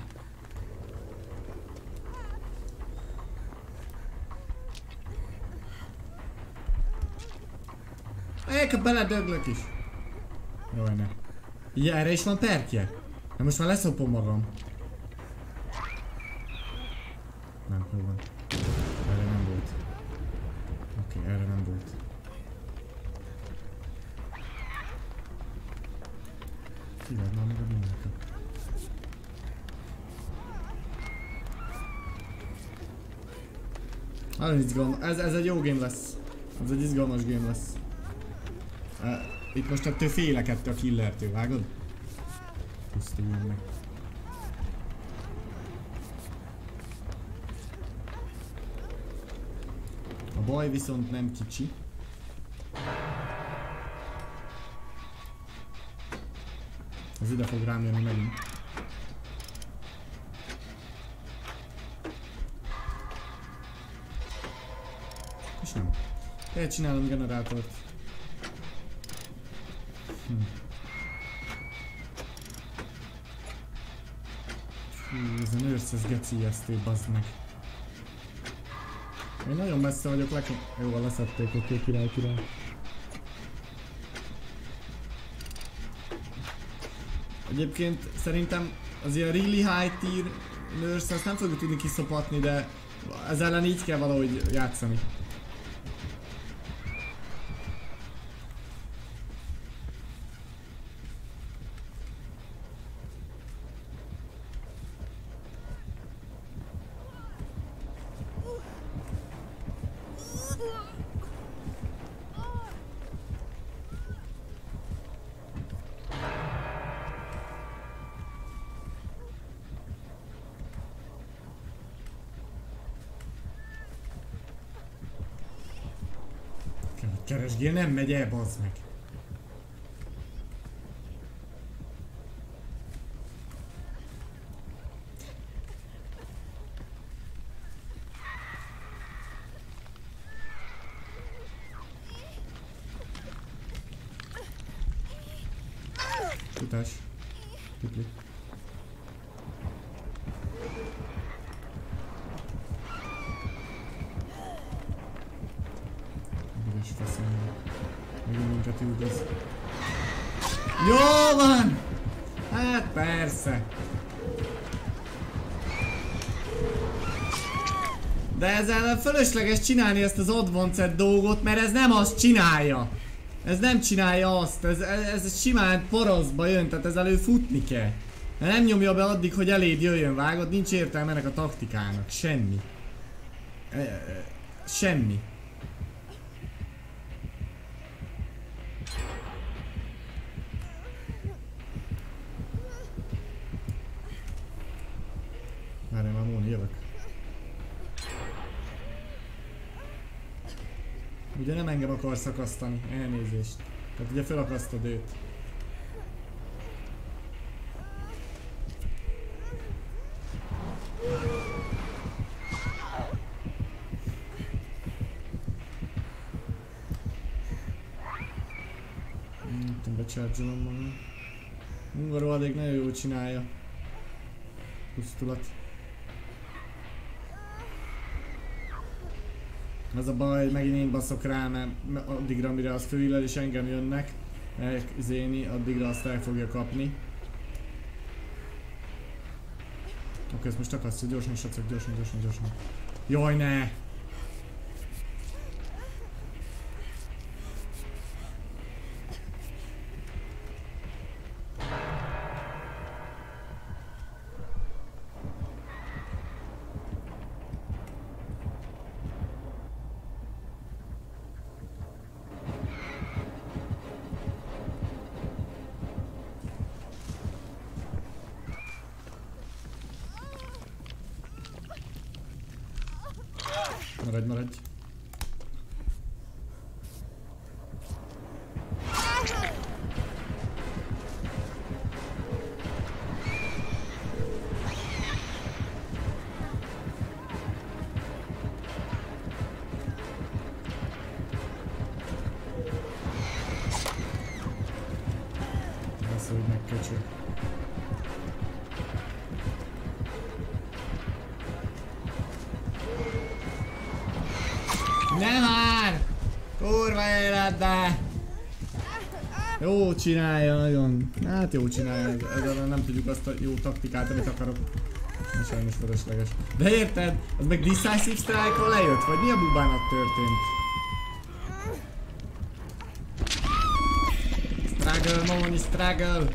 Beledöglök is. Jaj, ne. Ugye erre is van perkje? Na most már leszopom magam. Nem, hol van? Erre nem volt. Oké, erre nem volt. Szíved már meg a mindenki. Nagyon izgalmas. Ez egy jó game lesz. Ez egy izgalmas game lesz. Itt most ettől félek ettől a killertől, vágod? Pusztuljon meg. A baj viszont nem kicsi. Ez ide fog rám jönni megint. És nem. Lehet csinálom generátort. Hú, ez a nurse, ez geci ijesztő, bazd meg. Én nagyon messze vagyok, jóval leszették, oké, király. Egyébként szerintem az ilyen really high tier nurse, ezt nem fogjuk tudni kiszopatni, de ez ellen így kell valahogy játszani. Keresgél, nem megy el, bazd meg. Futás. Tipli. Ügyes faszom. Megint minket üldöz. Jó van! Hát persze. De ezzel fölösleges csinálni ezt az advanced dolgot, mert ez nem azt csinálja. Ez nem csinálja azt, ez simán parasztba jön, tehát ezzel ő futni kell. De nem nyomja be addig, hogy eléd jöjjön, vágod, nincs értelme ennek a taktikának, semmi. Semmi. Várjál, már Móni, jövök. Ugye nem engem akarsz akasztani, elnézést. Tehát ugye felakasztod őt. Recharge-olom magam. Hungaró addig nagyon jól csinálja. Pusztulat. Az a baj, hogy megint én baszok rá, mert addigra, amire az fölillel és engem jönnek zéni, addigra azt el fogja kapni. Oké, ezt most akasztja, gyorsan, sacok, gyorsan. Jaj, ne! Maradj. Lesz, hogy megköcsög. Ne már! Kurva életbe! Jó csinálja nagyon. Hát jó csinálja. Ezzel nem tudjuk azt a jó taktikát, amit akarok. Sajnos fölösleges. De érted? Az meg Decisive Strike-ról lejött? Vagy mi a bubának történt? Struggle, Momoni, struggle!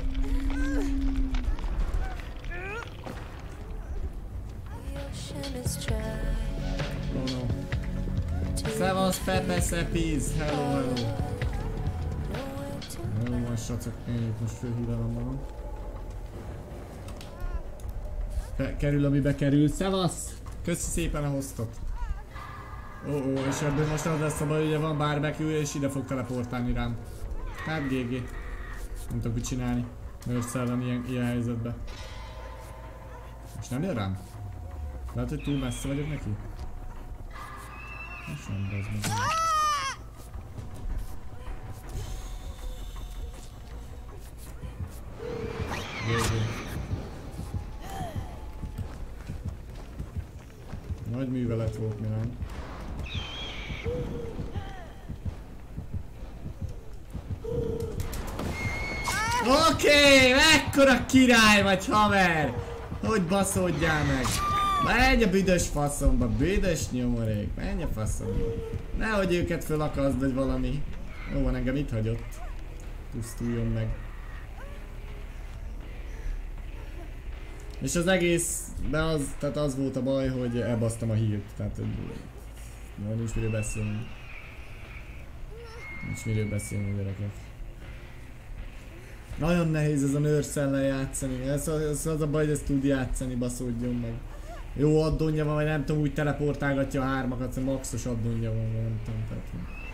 Oh no. Szevasz, Pepe Szepiz! Hello! Jó van, sacok, én itt most fölhívelem magam. Kerül, amibe kerül. Szevasz! Köszi szépen a hostot! És ebből most az lesz a baj, ugye van barbecue és ide fog teleportálni rám. Hát GG. Nem tudok mit csinálni. Nőrszellem ilyen helyzetben. Most nem jön rám? Lehet, hogy túl messze vagyok neki? Most nem, de ez meg. Nagy művelet volt, mi nem? Oké, mekkora király vagy, haver! Hogy baszódjál meg? Menj a büdös faszomba, büdös nyomorék, menj a faszomba. Nehogy őket fölakaszd, vagy valami. Jó van, engem itt hagyott. Pusztuljon meg. És az egészben az volt a baj, hogy elbasztam a hírt, tehát nincs miről beszélni. Nincs miről beszélni, gyerekek. Nagyon nehéz ez a nőrszellel játszani, ez az a baj, hogy ezt tud játszani, baszódjon meg. Jó addonja van, vagy nem tudom, úgy teleportálgatja a hármakat, szóval maxos addonja van, nem tudom, tehát.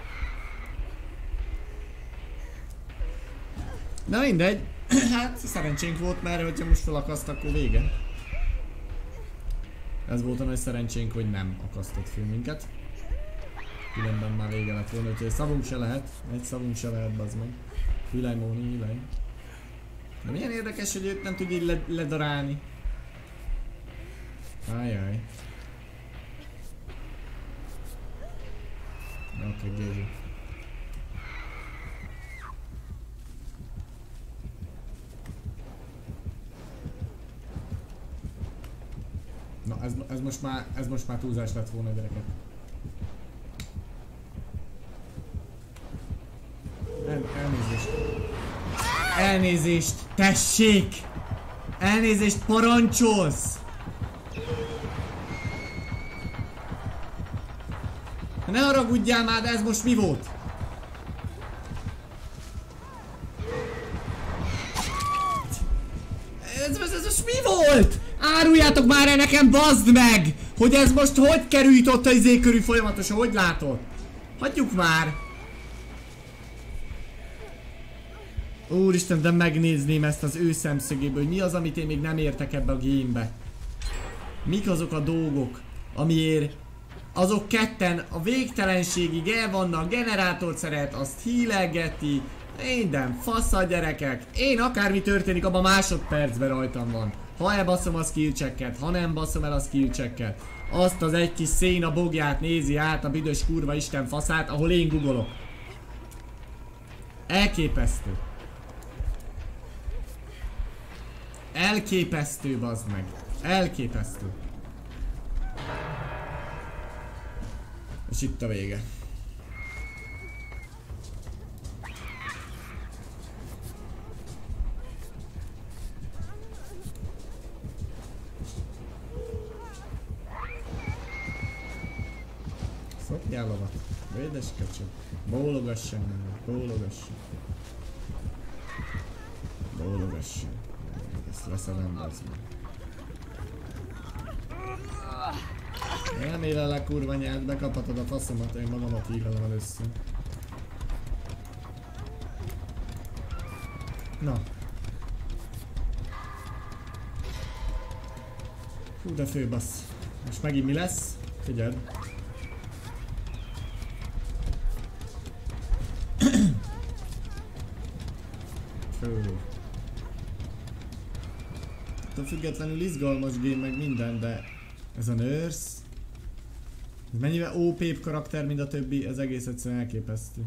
Na mindegy, hát szerencsénk volt, mert hogyha most felakaszt, akkor vége. Ez volt a nagy szerencsénk, hogy nem akasztott föl minket. Különben már vége lett volna, úgyhogy szavunk se lehet, egy szavunk se lehet, bazd meg. Hüly Móni, hüly. De milyen érdekes, hogy őt nem tud így ledarálni. Ajaj. Oké, GG. Na, ez most már túlzás lett volna, gyerekek. Elnézést. Elnézést, tessék! Elnézést, parancsolsz! Ne haragudjál már, de ez most mi volt? Ez most mi volt? Áruljátok már el nekem, bazd meg! Hogy ez most hogy került ott a izé körül folyamatosan, hogy látod? Hagyjuk már! Úristen, de megnézném ezt az ő szemszögéből, hogy mi az, amit én még nem értek ebbe a gamebe. Mik azok a dolgok, amiért azok ketten a végtelenségig el vannak, generátort szeret, azt hílelgeti, Minden fasz a gyerekek. Én akármi történik, abban másodpercben rajtam van. Ha elbaszom a skill checket, ha nem baszom el a skill checket. Azt az egy kis széna bogját nézi át a büdös kurva isten faszát, ahol én googolok. Elképesztő. Elképesztő, bazd meg. Elképesztő. És itt a vége. Szokjál lovat. Védeskedj. Bólogasson meg. Bólogasson. Bólogasson. Ezt leszedem, bazd meg. Remélelek kurva nyert, bekaphatod a faszomat, én magamat hívelem először. Na. Hú de főbassz. Most megint mi lesz? Figyeld. Fő. Attól függetlenül izgalmas game meg minden, de ez a Nurse. Ez mennyivel OP-bb karakter, mint a többi, ez egész egyszerűen elképesztő.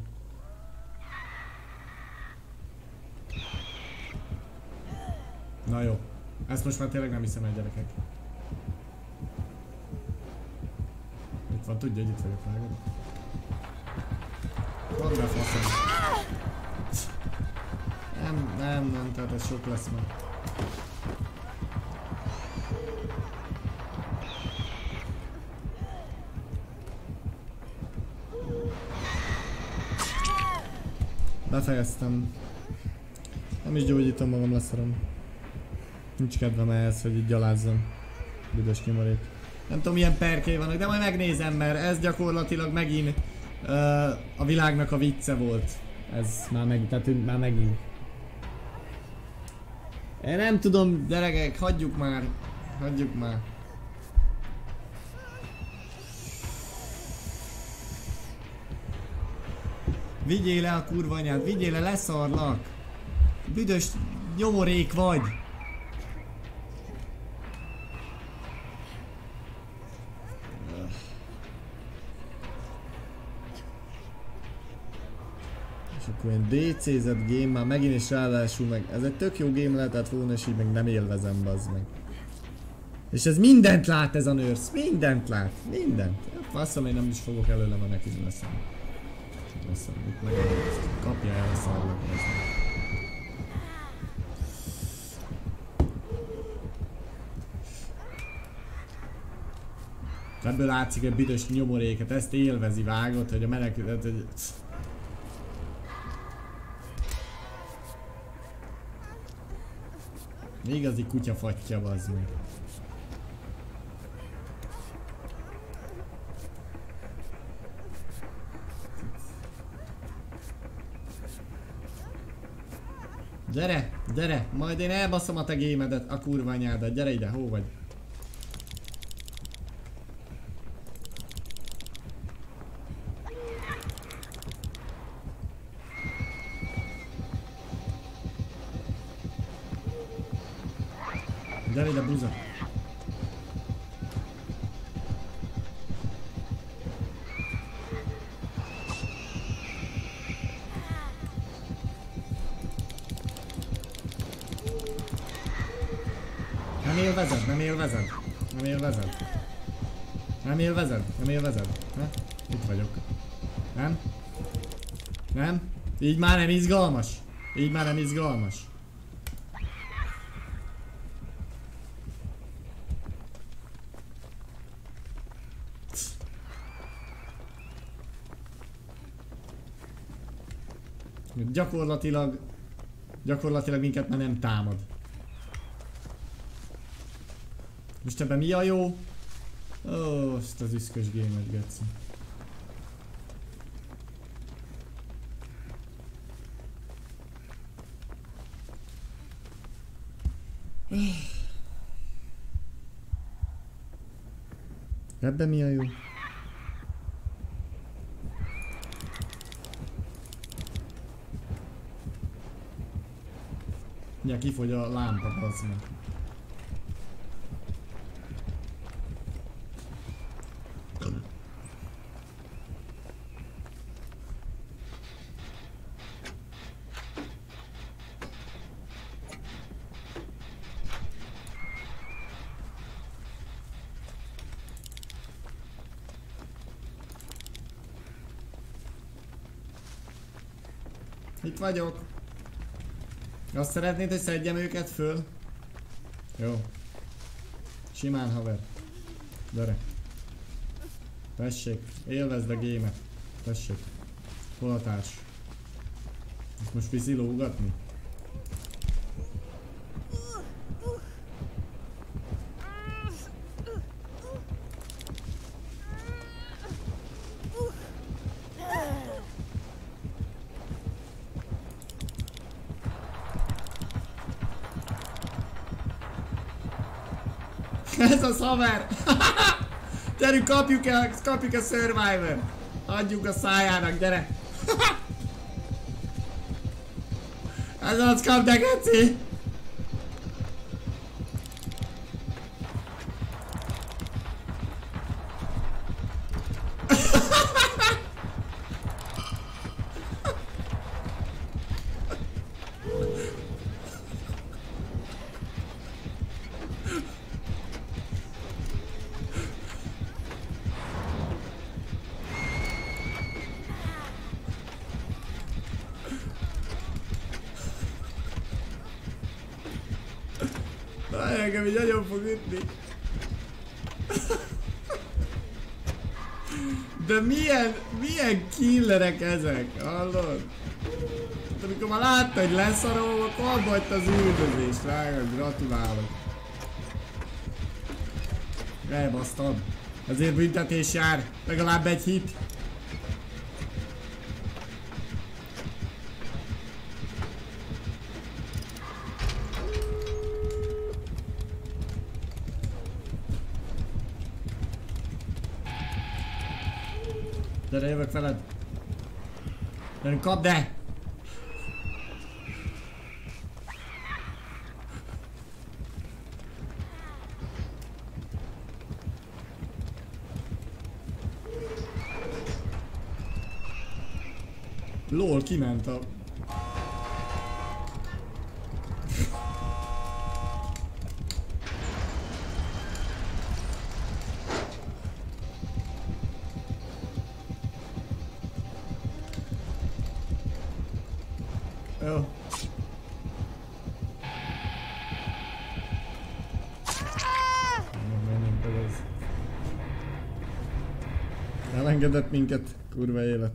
Na jó. Ezt most már tényleg nem hiszem el, gyerekek. Itt van, tudja, hogy itt vagyok, vágod? Mondd el, faszom. Nem, tehát ez sok lesz már. Befejeztem. Nem is gyógyítom magam, leszarom. Nincs kedvem ehhez, hogy így gyalázzam. Büdös nyomorék. Nem tudom milyen perkei vannak, de majd megnézem, mert ez gyakorlatilag megint a világnak a vicce volt. Ez már már megint. Én nem tudom, gyerekek, hagyjuk már. Hagyjuk már. Vigyél le a kurva anyád, vigyél le, leszarlak! Büdös nyomorék vagy! És akkor én DC-zett game, már megint is ráadásul meg. Ez egy tök jó game lehetett volna, és így meg nem élvezem, bazd meg. És ez mindent lát, ez a Nurse, mindent lát, mindent. Faszom, én nem is fogok előle, mert neki leszem. Itt meg kapja el a szarlak. Ebből látszik egy büdös nyomoréket, ezt élvezi, vágott, hogy a menekület, hogy... Igazi kutyafatja, bazd meg. Gyere, gyere, majd én elbaszom a te gémedet, a kurva anyádat, gyere ide, hol vagy? Gyere ide, buza. Nem élvezed, nem élvezed, nem élvezed. Nem élvezed, nem élvezed. Ha? Itt vagyok. Nem? Nem? Így már nem izgalmas. Így már nem izgalmas. Gyakorlatilag minket már nem támad. Most ebben mi a jó? Ó, ezt az üszkös gémet, geci. Ebben mi a jó? Ugye kifogy a lámpa, bazd meg. Itt vagyok. Azt szeretnéd, hogy szedjem őket föl? Jó. Simán, haver. Gyere. Tessék, élvezd a gémet. Tessék. Hol a társ? Ezt most viszi lógatni? Ez az haver! Gyerünk, kapjuk a Survivor! Adjuk a szájának, gyere! Ez az, kapd de geci! Na, engem így nagyon fog ütni. De milyen killerek ezek, hallod? Amikor már látta, hogy leszarolom, akkor abba hagyta az üldözést, rágad, gratulálok. Elbasztad. Ezért büntetés jár, legalább egy hit. Gyere, jövök veled. Gyerünk, kapd de! Lol, kiment a... Jó. Menjünk el ez. Elengedett minket, kurva élet.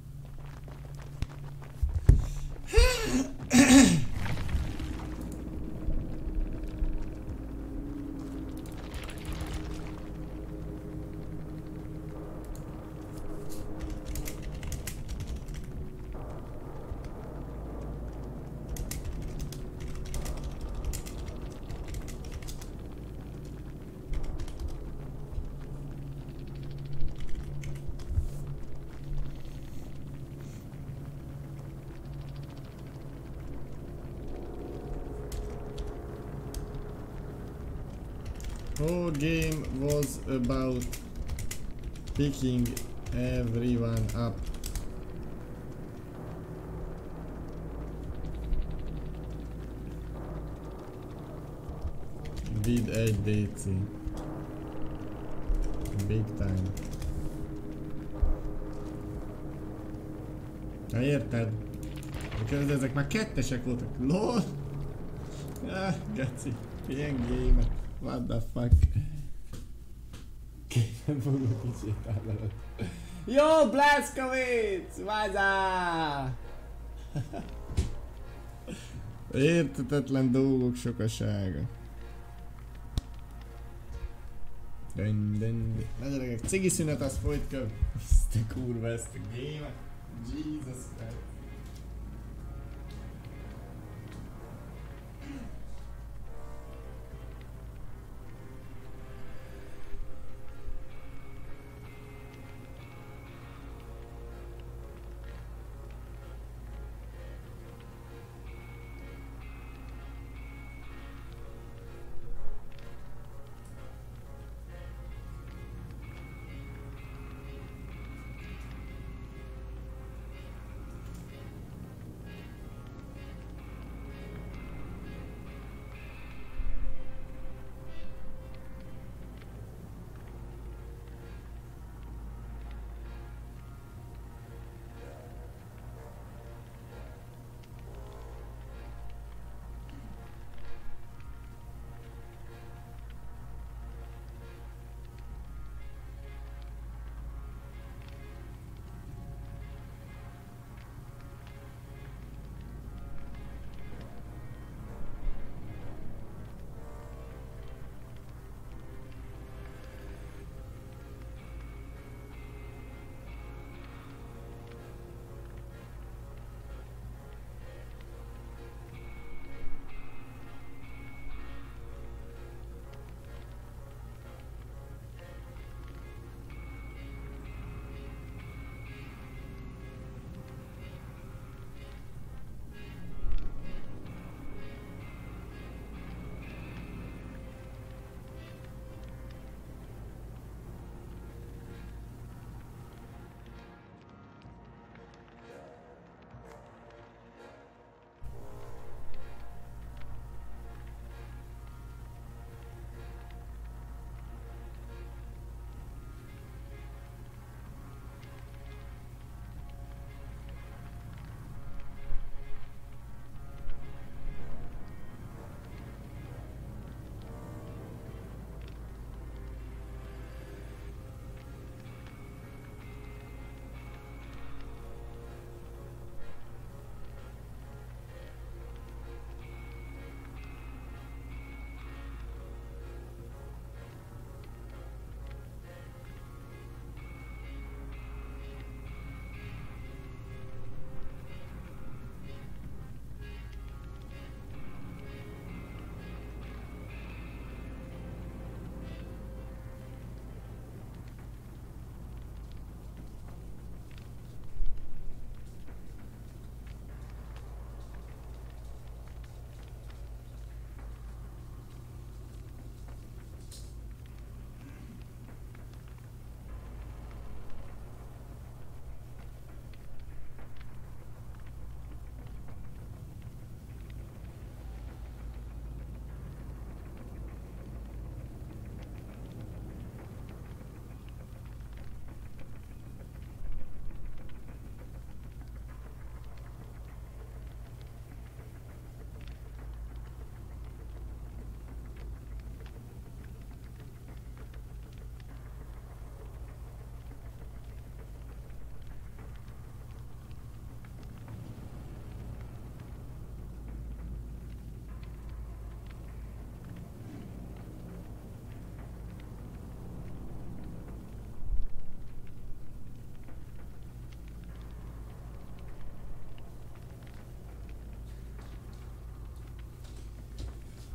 Whole game was about picking everyone up. With a DC. Big time. Na érted? Ezek már kettesek voltak. LOL! Geci. Ilyen game. What the fuck? Képen fogok kisétálni. Jó, Blazkowicz! Vázá! Értetetlen dolgok sokasága. Na gyerekek, cigi szünet, az folyt köv. Ezt a kurva, ezt a game-et. Jesus Christ.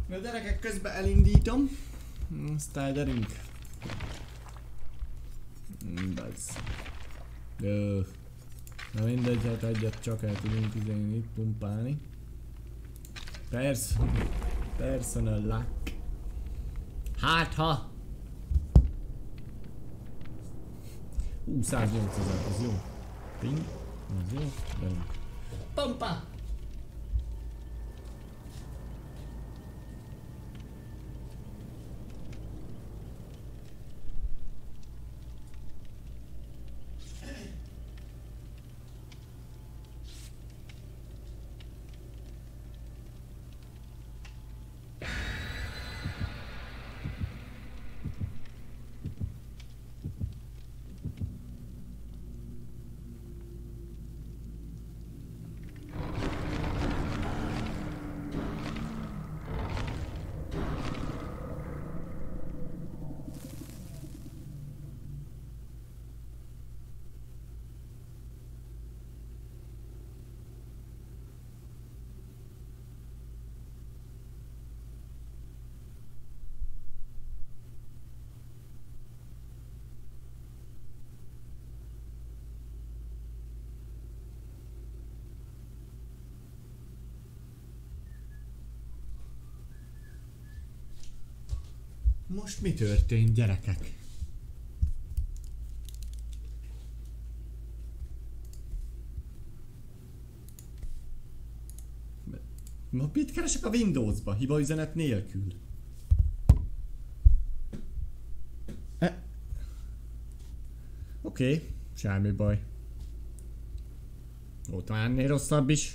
Na gyerekek, közben elindítom. Stylering. Bazd. Jó. Na mindegy, hát egyet csak el tudunk itt pumpálni. Personal luck. Hát ha! 108 000, az jó. Ping, az jó, gyerünk. Pumpa! Most mi történt, gyerekek? Mit keresek a Windowsba? Hibaüzenet nélkül. Oké, semmi baj. Ott már ennél rosszabb is.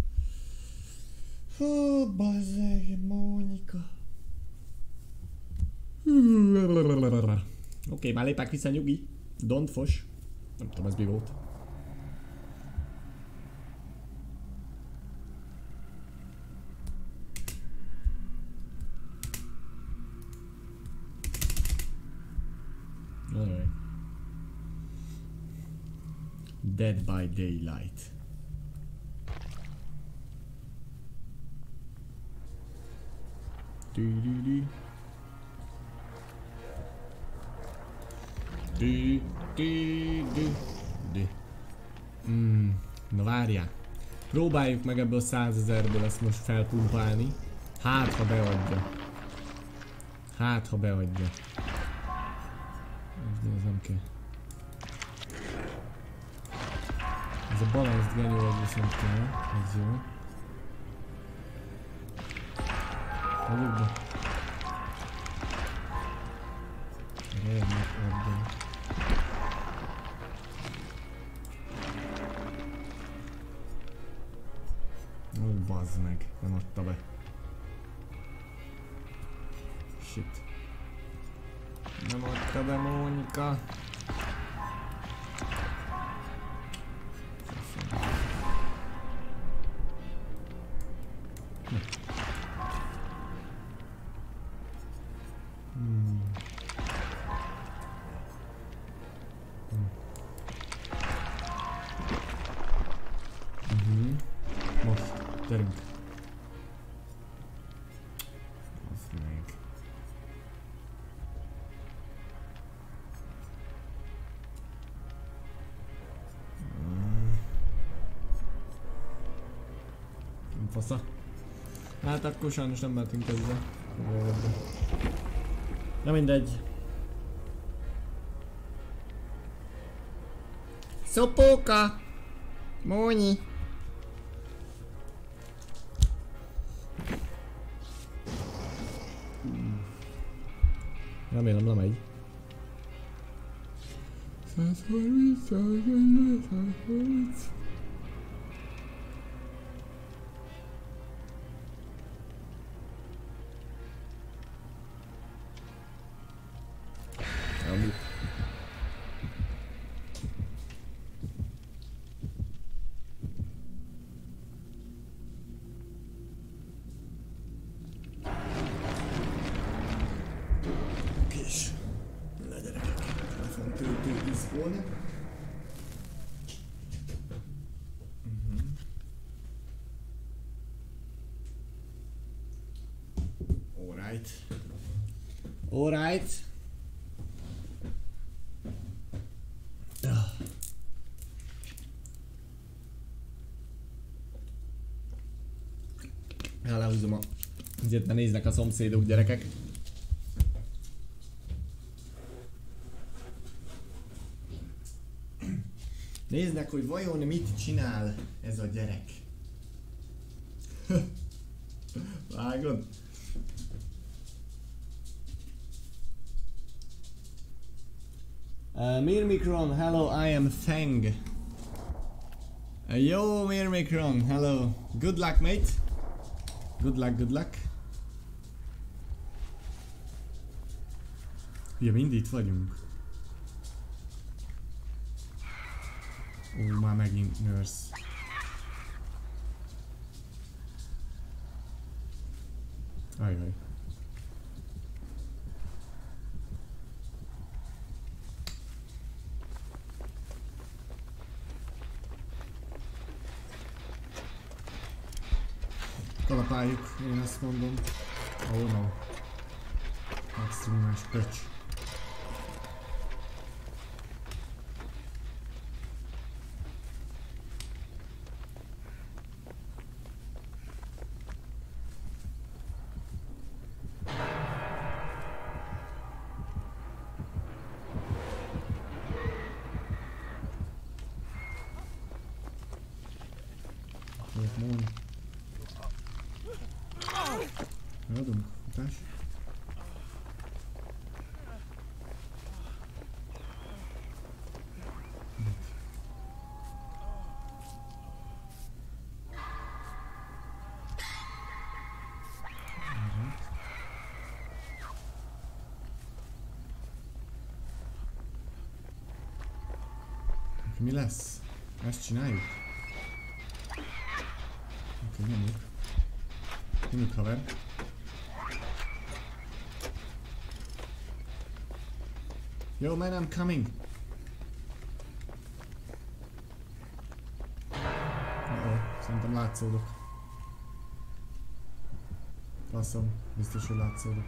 Hú, bazzeg, Mónika. Oké, már lépek vissza, nyugi. Don't fos. Nem tudom, ez mi volt. Alright. Dead by Daylight. Na várjál. Próbáljuk meg ebből 100 000-ből ezt most felpumpálni. Hát ha beadja. Hát ha beadja. Ez nem kell. Ez a balanced genyó az viszont kell. Ez jó. Adjuk be. Ó, bazd meg, nem adta be. Shit. Nem adta be, Mónika. Gyerünk. Az meg. Nem fasza. Hát akkor sajnos nem mehetünk ezzel. Na mindegy. Szopóka! Mónyi! Remélem lemegy. 130. Alright. Alright. Ja, lehúzom a... Azért ne néznek a szomszédok, gyerekek. Néznek, hogy vajon mit csinál ez a gyerek. Vágod? Mirmikron, hello, I am Feng. Yo, Mirmikron, hello. Good luck, mate. Good luck, good luck. Ugye, mind itt vagyunk. Ó, már megint nurse. Ajaj. Kalapáljuk, én azt mondom. Oh no. Maximumás pöcs. Adunk, futás. Mi lesz? Ezt csináljuk? Oké, nyomjuk. Nyomjuk, haver. Yo man, I'm coming. Szerintem látszódok. Faszom, biztos, hogy látszódok.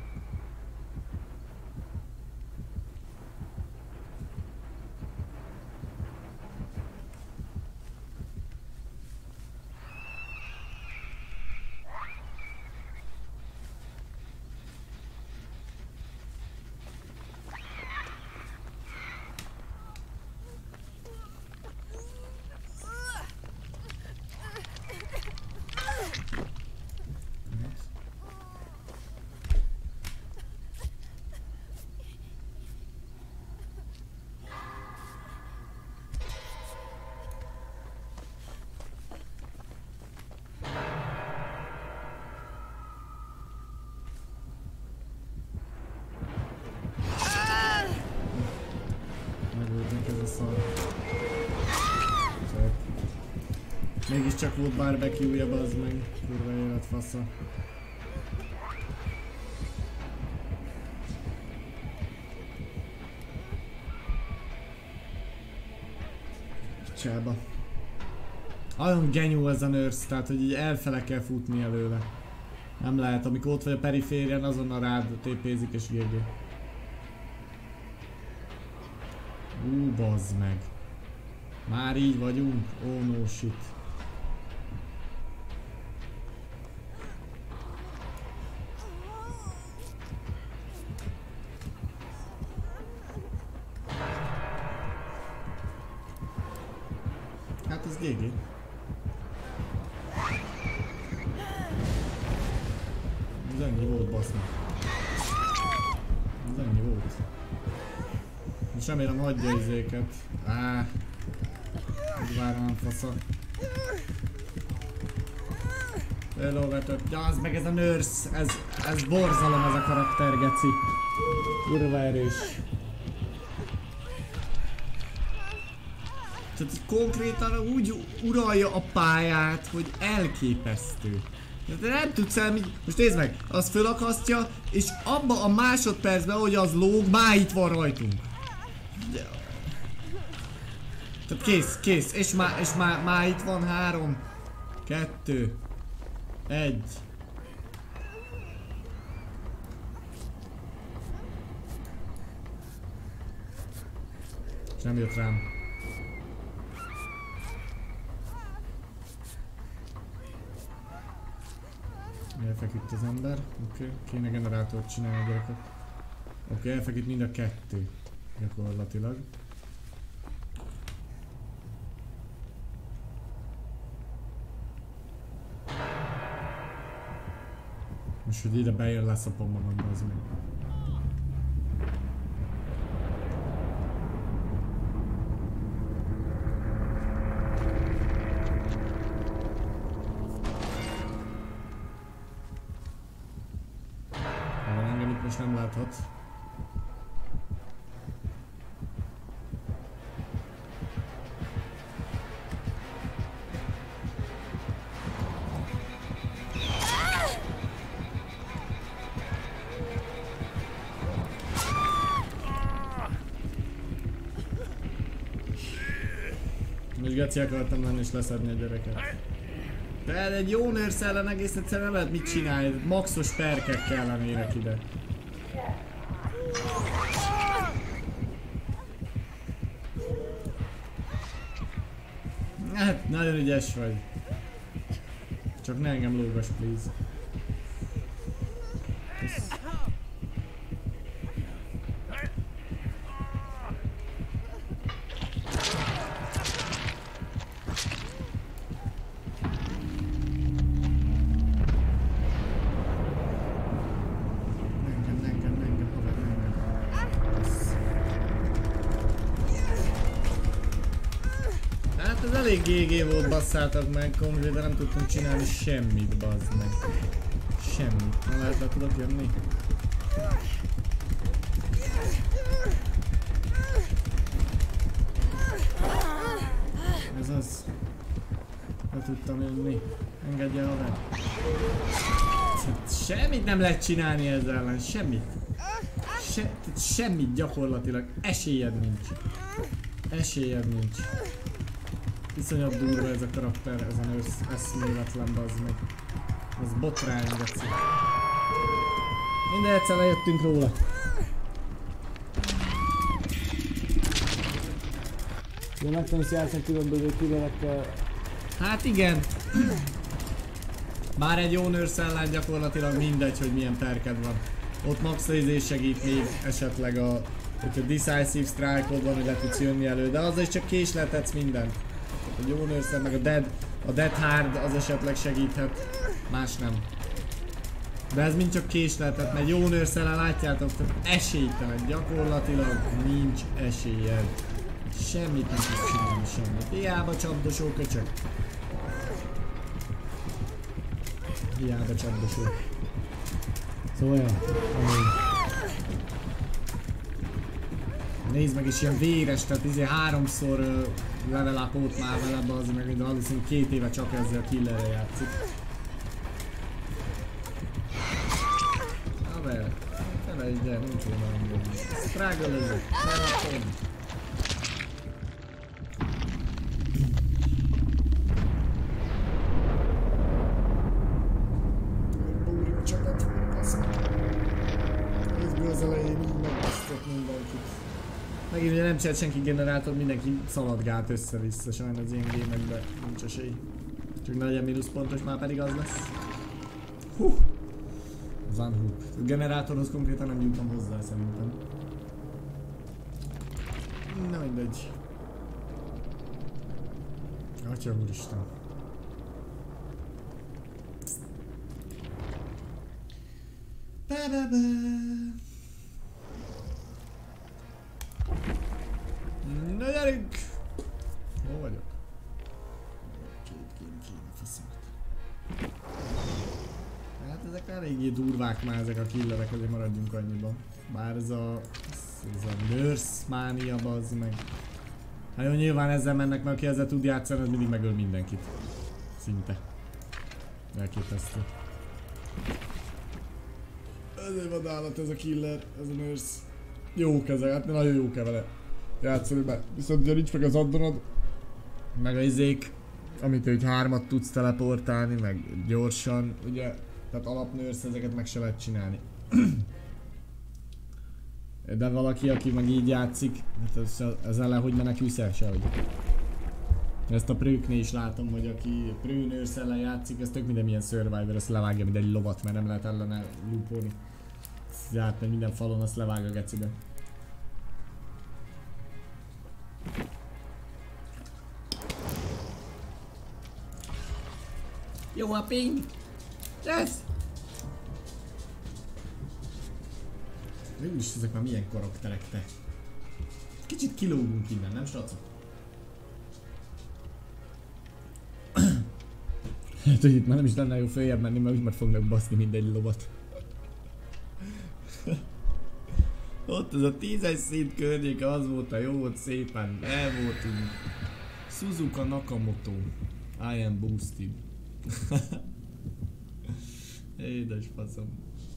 Mégiscsak volt barbecue-ja, bazd meg. Kurva élet fasza. Csába. Olyan genyó ez a nurse, tehát hogy így elfele kell futni előle. Nem lehet, amikor ott vagy a periférián, azonnal rád tépézik és GG. Bazd meg. Már így vagyunk? Oh no shit. Hát ez GG. Ez ennyi volt, basznak. Ez ennyi volt. Most remélem hagyja izéket. Úgy várnám fasza. Elővetett. Ja, az meg ez a nurse. Ez borzalom ez a karakter, geci. Kurva erős. Tehát konkrétan úgy uralja a pályát, hogy elképesztő. De nem tudsz most nézd meg, az fölakasztja, és abban a másodpercben, hogy az lóg, már itt van rajtunk. Tehát kész, és már itt van 3, 2, 1. Nem jött rám. Elfeküdt az ember. Oké. Kéne generátort csinálni a gyerekek. Oké, elfeküdt mind a kettő. Gyakorlatilag. Most, hogy ide bejön, leszapom magam, az meg. Engem itt most nem láthat. Most geci akartam lenni és leszedni a gyereket. De egy jó nurse ellen egész egyszerűen nem lehet mit csinálni, maxos perkek kellenének ide. Hát, nagyon ügyes vagy. Csak ne engem lógass, please. Elég GG volt, basszátok meg, konkrétan nem tudtunk csinálni semmit, bazd meg. Semmit. Na lehet le tudok jönni? Ez az. Le tudtam jönni. Engedje el haver. Semmit nem lehet csinálni ezzel ellen, semmit. Semmit gyakorlatilag. Esélyed nincs. Esélyed nincs. Iszonyat durva ez a karakter, ez a nurse, eszméletlen bazd meg. Ez botrány, geci. Minden egyszer lejöttünk róla. De megtanulsz játszani különböző killenekkel. Hát igen. Bár egy jó nurse ellen gyakorlatilag mindegy, hogy milyen perked van. Ott max izés segít még esetleg a... hogyha decisive strike-od van, hogy le tudsz jönni elő, de azzal is csak késleltetsz mindent. A jó nurse meg a dead hard az esetleg segíthet, más nem. De ez mind csak késleltet, mert jó nurse-el látjátok, esélytelen, gyakorlatilag nincs esélyed. Semmit nem tudsz csinálni, semmit. Hiába csapdosó köcsök. Hiába csapdosó. Szóval olyan. Nézd meg, és ilyen véres, tehát háromszor level up-ot már vele, bazd meg, de valószínűleg 2 éve csak ezzel a killerre játszik. Haver, felejtsd el, nincs volna angolni. Struggle-özök, felrakom. Búrjuk csak lett volna, basz meg. Részből az elején így megbasztott mindenkit. Megint ugye nem csinált senki generátor, mindenki szaladgált össze-vissza, sajnos az ilyen gémekben nincs esély. Csak ne legyen mínuszpontos, már pedig az lesz. Hú! Az unhook. A generátorhoz konkrétan nem jutom hozzá szerintem. Na mindegy. Atya úristen. Ba-ba-ba. Na gyerünk! Hol vagyok? Kéne faszomat. Hát ezek eléggé durvák már ezek a killerek, azért maradjunk annyiban. Bár ez a nurse mánia bazd meg. Hát jó, nyilván ezzel mennek, mert aki ezzel tud játszani, az mindig megöl mindenkit. Szinte. Elképesztő. Ezért vadállat ez a killer, ez a nurse. Jók ezek, hát nagyon jók vele játszani be. Viszont ugye nincs meg az addonod, meg a izék, amit egy 3-at tudsz teleportálni, meg gyorsan, ugye, tehát alapnőrsz ezeket meg se lehet csinálni. De valaki, aki meg így játszik, hát az ellen hogy menekülsz el sehogy. Ezt a prőknél is látom, hogy aki prőnőrsz ellen játszik, ez tök minden milyen Survivor, azt levágja, mint egy lovat, mert nem lehet ellene loopolni. Átmegy minden falon, azt levág a gecibe. Jó a ping! Yes! Mégis ezek már milyen karakterek te? Kicsit kilógunk innen, nem srácok? Hát, hogy itt már nem is lenne jó följebb menni, mert úgy már fognak baszni mindegy lovat. Ott az a 10-es szint környéke, az volt a jó, ott szépen el voltunk. Suzuka Nakamoto. I am boosted. Édes faszom.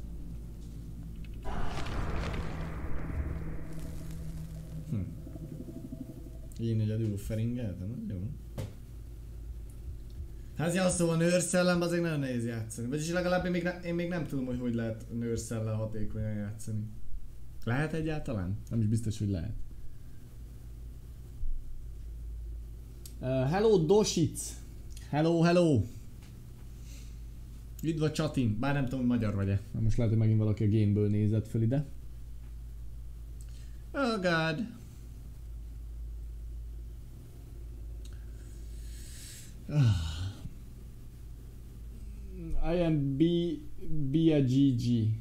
Én egyedül feringeltem, jó. Hát ja, szóval nőrszellem azért nagyon nehéz játszani. Vagyis legalább én még nem tudom, hogy lehet nőrszellel hatékonyan játszani. Lehet egyáltalán? Nem is biztos, hogy lehet. Hello Dosic! Hello, hello! Üdv a csatin, bár nem tudom, hogy magyar vagy-e. Most lehet, hogy megint valaki a gameből nézett föl ide. Oh god! I am B-A-G-G.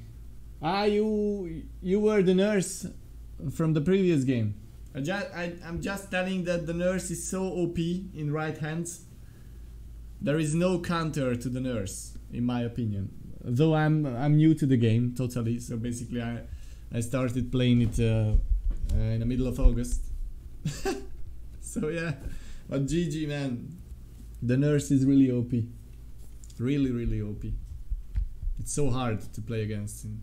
You were the nurse from the previous game. I'm just telling that the nurse is so OP in right hands. There is no counter to the nurse, in my opinion. Though I'm new to the game, totally. So basically, I started playing it in the middle of August. So yeah, but GG man, the nurse is really OP. Really, really OP. It's so hard to play against him.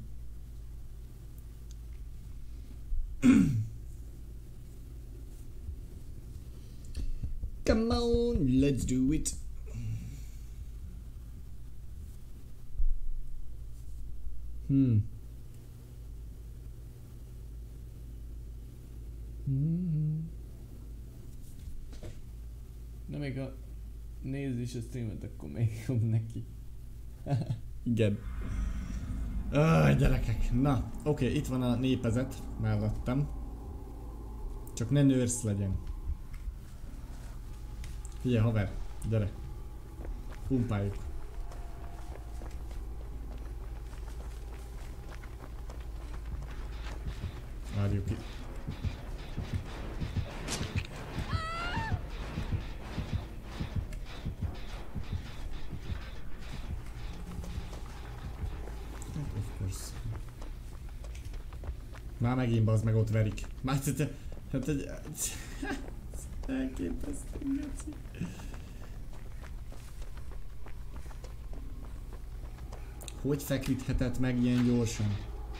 Come on, let's do it. Na még ha nézd is a streamet, akkor még jobb neki. Igen. Gyerekek, na, oké, itt van a népezet mellettem. Csak ne nőrsz legyen. Figyelj haver, gyere. Pumpáljuk. Várjuk ki. Of course. Már megint bazd meg, ott verik. Már hát egy... Elképesztő, geci. Hogy feküdhetett meg ilyen gyorsan?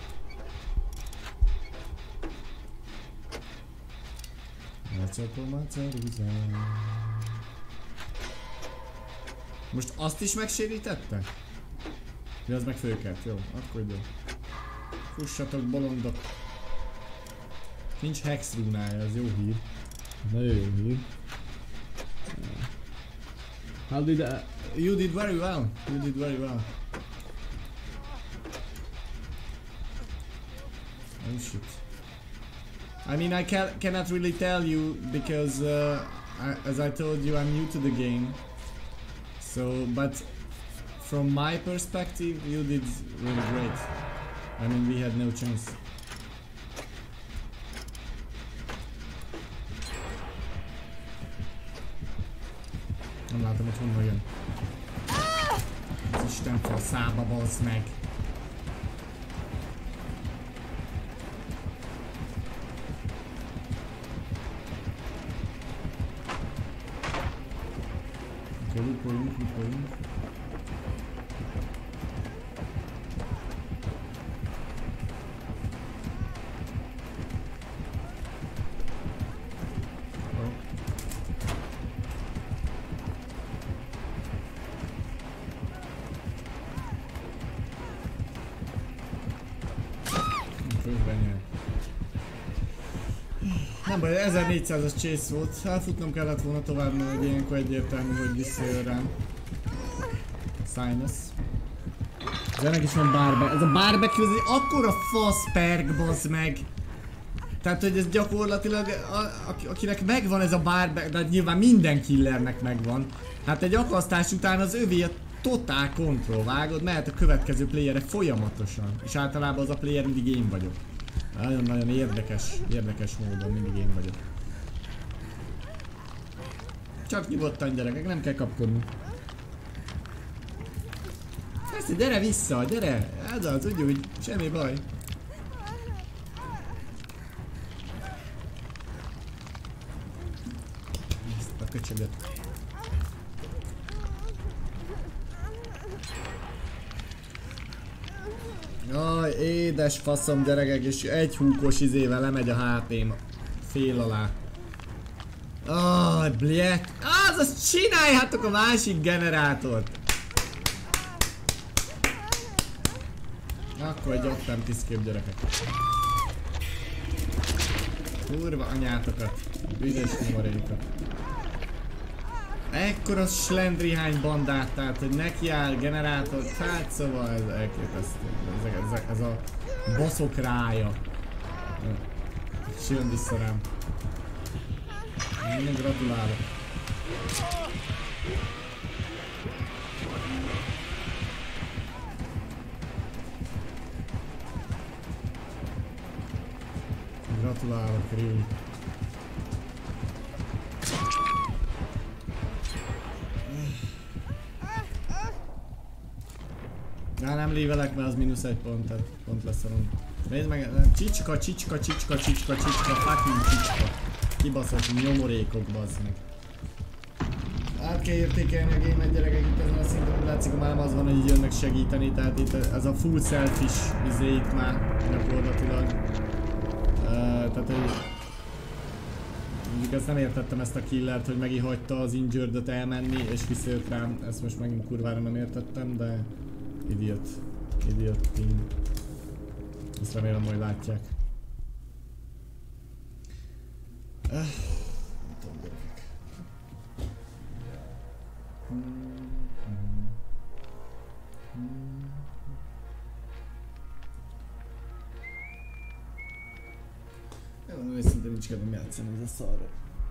Most azt is megsérítette? Ja, az meg főkert, jó, akkor jó. Fussatok, bolondok. Nincs hex runája, az jó hír. Nagyon jó hír. How did you did very well. You did very well. Oh shit. I mean, I cannot really tell you because, as I told you, I'm new to the game. So, but from my perspective, you did really great. I mean, we had no chance. Nem látom, hogy honnan jön. Az Isten faszába, bassz meg! Lupoljunk. Főben jön. Nem baj, 1400-as chase volt. Elfutnom kellett volna tovább, mert ilyenkor egyértelmű, hogy visszajön rám. Sinus. Ez ennek is van barbecue. Ez a barbecue, ez egy akkora fasz perk, bazd meg. Tehát, hogy ez gyakorlatilag, akinek megvan ez a barbecue, de nyilván minden killernek megvan. Hát egy akasztás után az övé a totál control, vágod, mehet a következő playerre folyamatosan. És általában az a player mindig én vagyok. Nagyon-nagyon érdekes módon mindig én vagyok. Csak nyugodtan gyerekek, nem kell kapkodni. Persze, gyere vissza, gyere! Ez az, úgy, semmi baj. Ezt a köcsögöt. Jaj, édes faszom gyerekek, és egy húkos izével lemegy a HP-m fél alá. Blek. Azaz csináljátok a másik generátort. Akkor egy ottam tiszkép gyerekek. Kurva anyátokat. Büdös nyomorékat. Ekkora slendrihány bandát, tehát hogy nekiáll generátor, hát szóval ez elképesztő. Ez a baszok rája. És jön vissza rám. Minden gratulálok. Gratulálok, Rui. Nem lévelek, mert az -1 pont, tehát pont lesz a rond. Nézd meg, csicska, fucking csicska. Kibaszott nyomorékok, bazd meg. Át kell értékelni a game-et gyerekek, itt ezen a szinten úgy látszik, már az van, hogy így jönnek segíteni, tehát itt ez a full selfish izé itt már gyakorlatilag. Tehát hogy... Mondjuk ezt nem értettem ezt a killert, hogy megint hagyta az injured-ot elmenni és visszajött rám, ezt most megint kurvára nem értettem, de... Idiot team. Ezt remélem majd látják. Nem tudom, gyerekek. Megmondom őszintén, nincs kedvem játszani ez a szarra.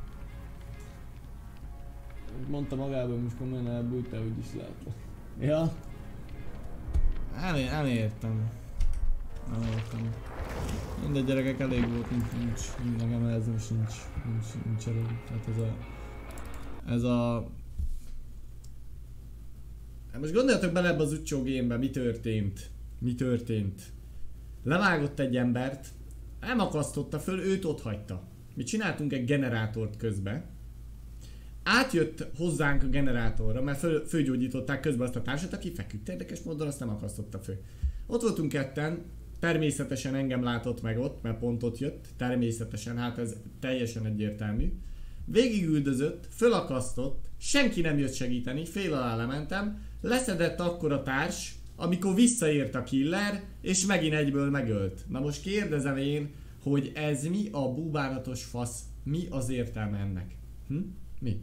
Mondta magában, most komolyan elbújtál, úgyis látlak. Ja? Nem értem. Mindegy gyerekek, elég volt, nincs nekem ez most nincs elég. Tehát ez a... Hát most gondoljatok bele ebbe az utcsó game-be, mi történt. Levágott egy embert, nem akasztotta föl, őt ott hagyta. Mi csináltunk egy generátort közbe. Átjött hozzánk a generátorra, mert fölgyógyították közben azt a társat, aki feküdt. Érdekes módon azt nem akasztotta föl. Ott voltunk ketten, természetesen engem látott meg ott, mert pont ott jött. Természetesen, hát ez teljesen egyértelmű. Végigüldözött, fölakasztott, senki nem jött segíteni, fél alá lementem, leszedett akkor a társ, amikor visszaért a killer, és megint egyből megölt. Na most kérdezem én, hogy ez mi a búbánatos fasz, mi az értelme ennek? Mi?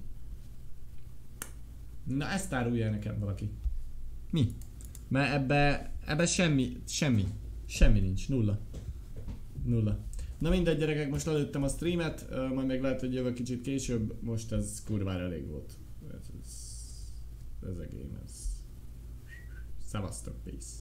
Na ezt árulja nekem valaki. Mi? Mert ebbe semmi nincs, nulla. Na mindegy gyerekek, most lelőttem a streamet, majd még lehet, hogy jövök kicsit később, most ez kurvára elég volt. Ez a game, ez. Szevasztok, peace.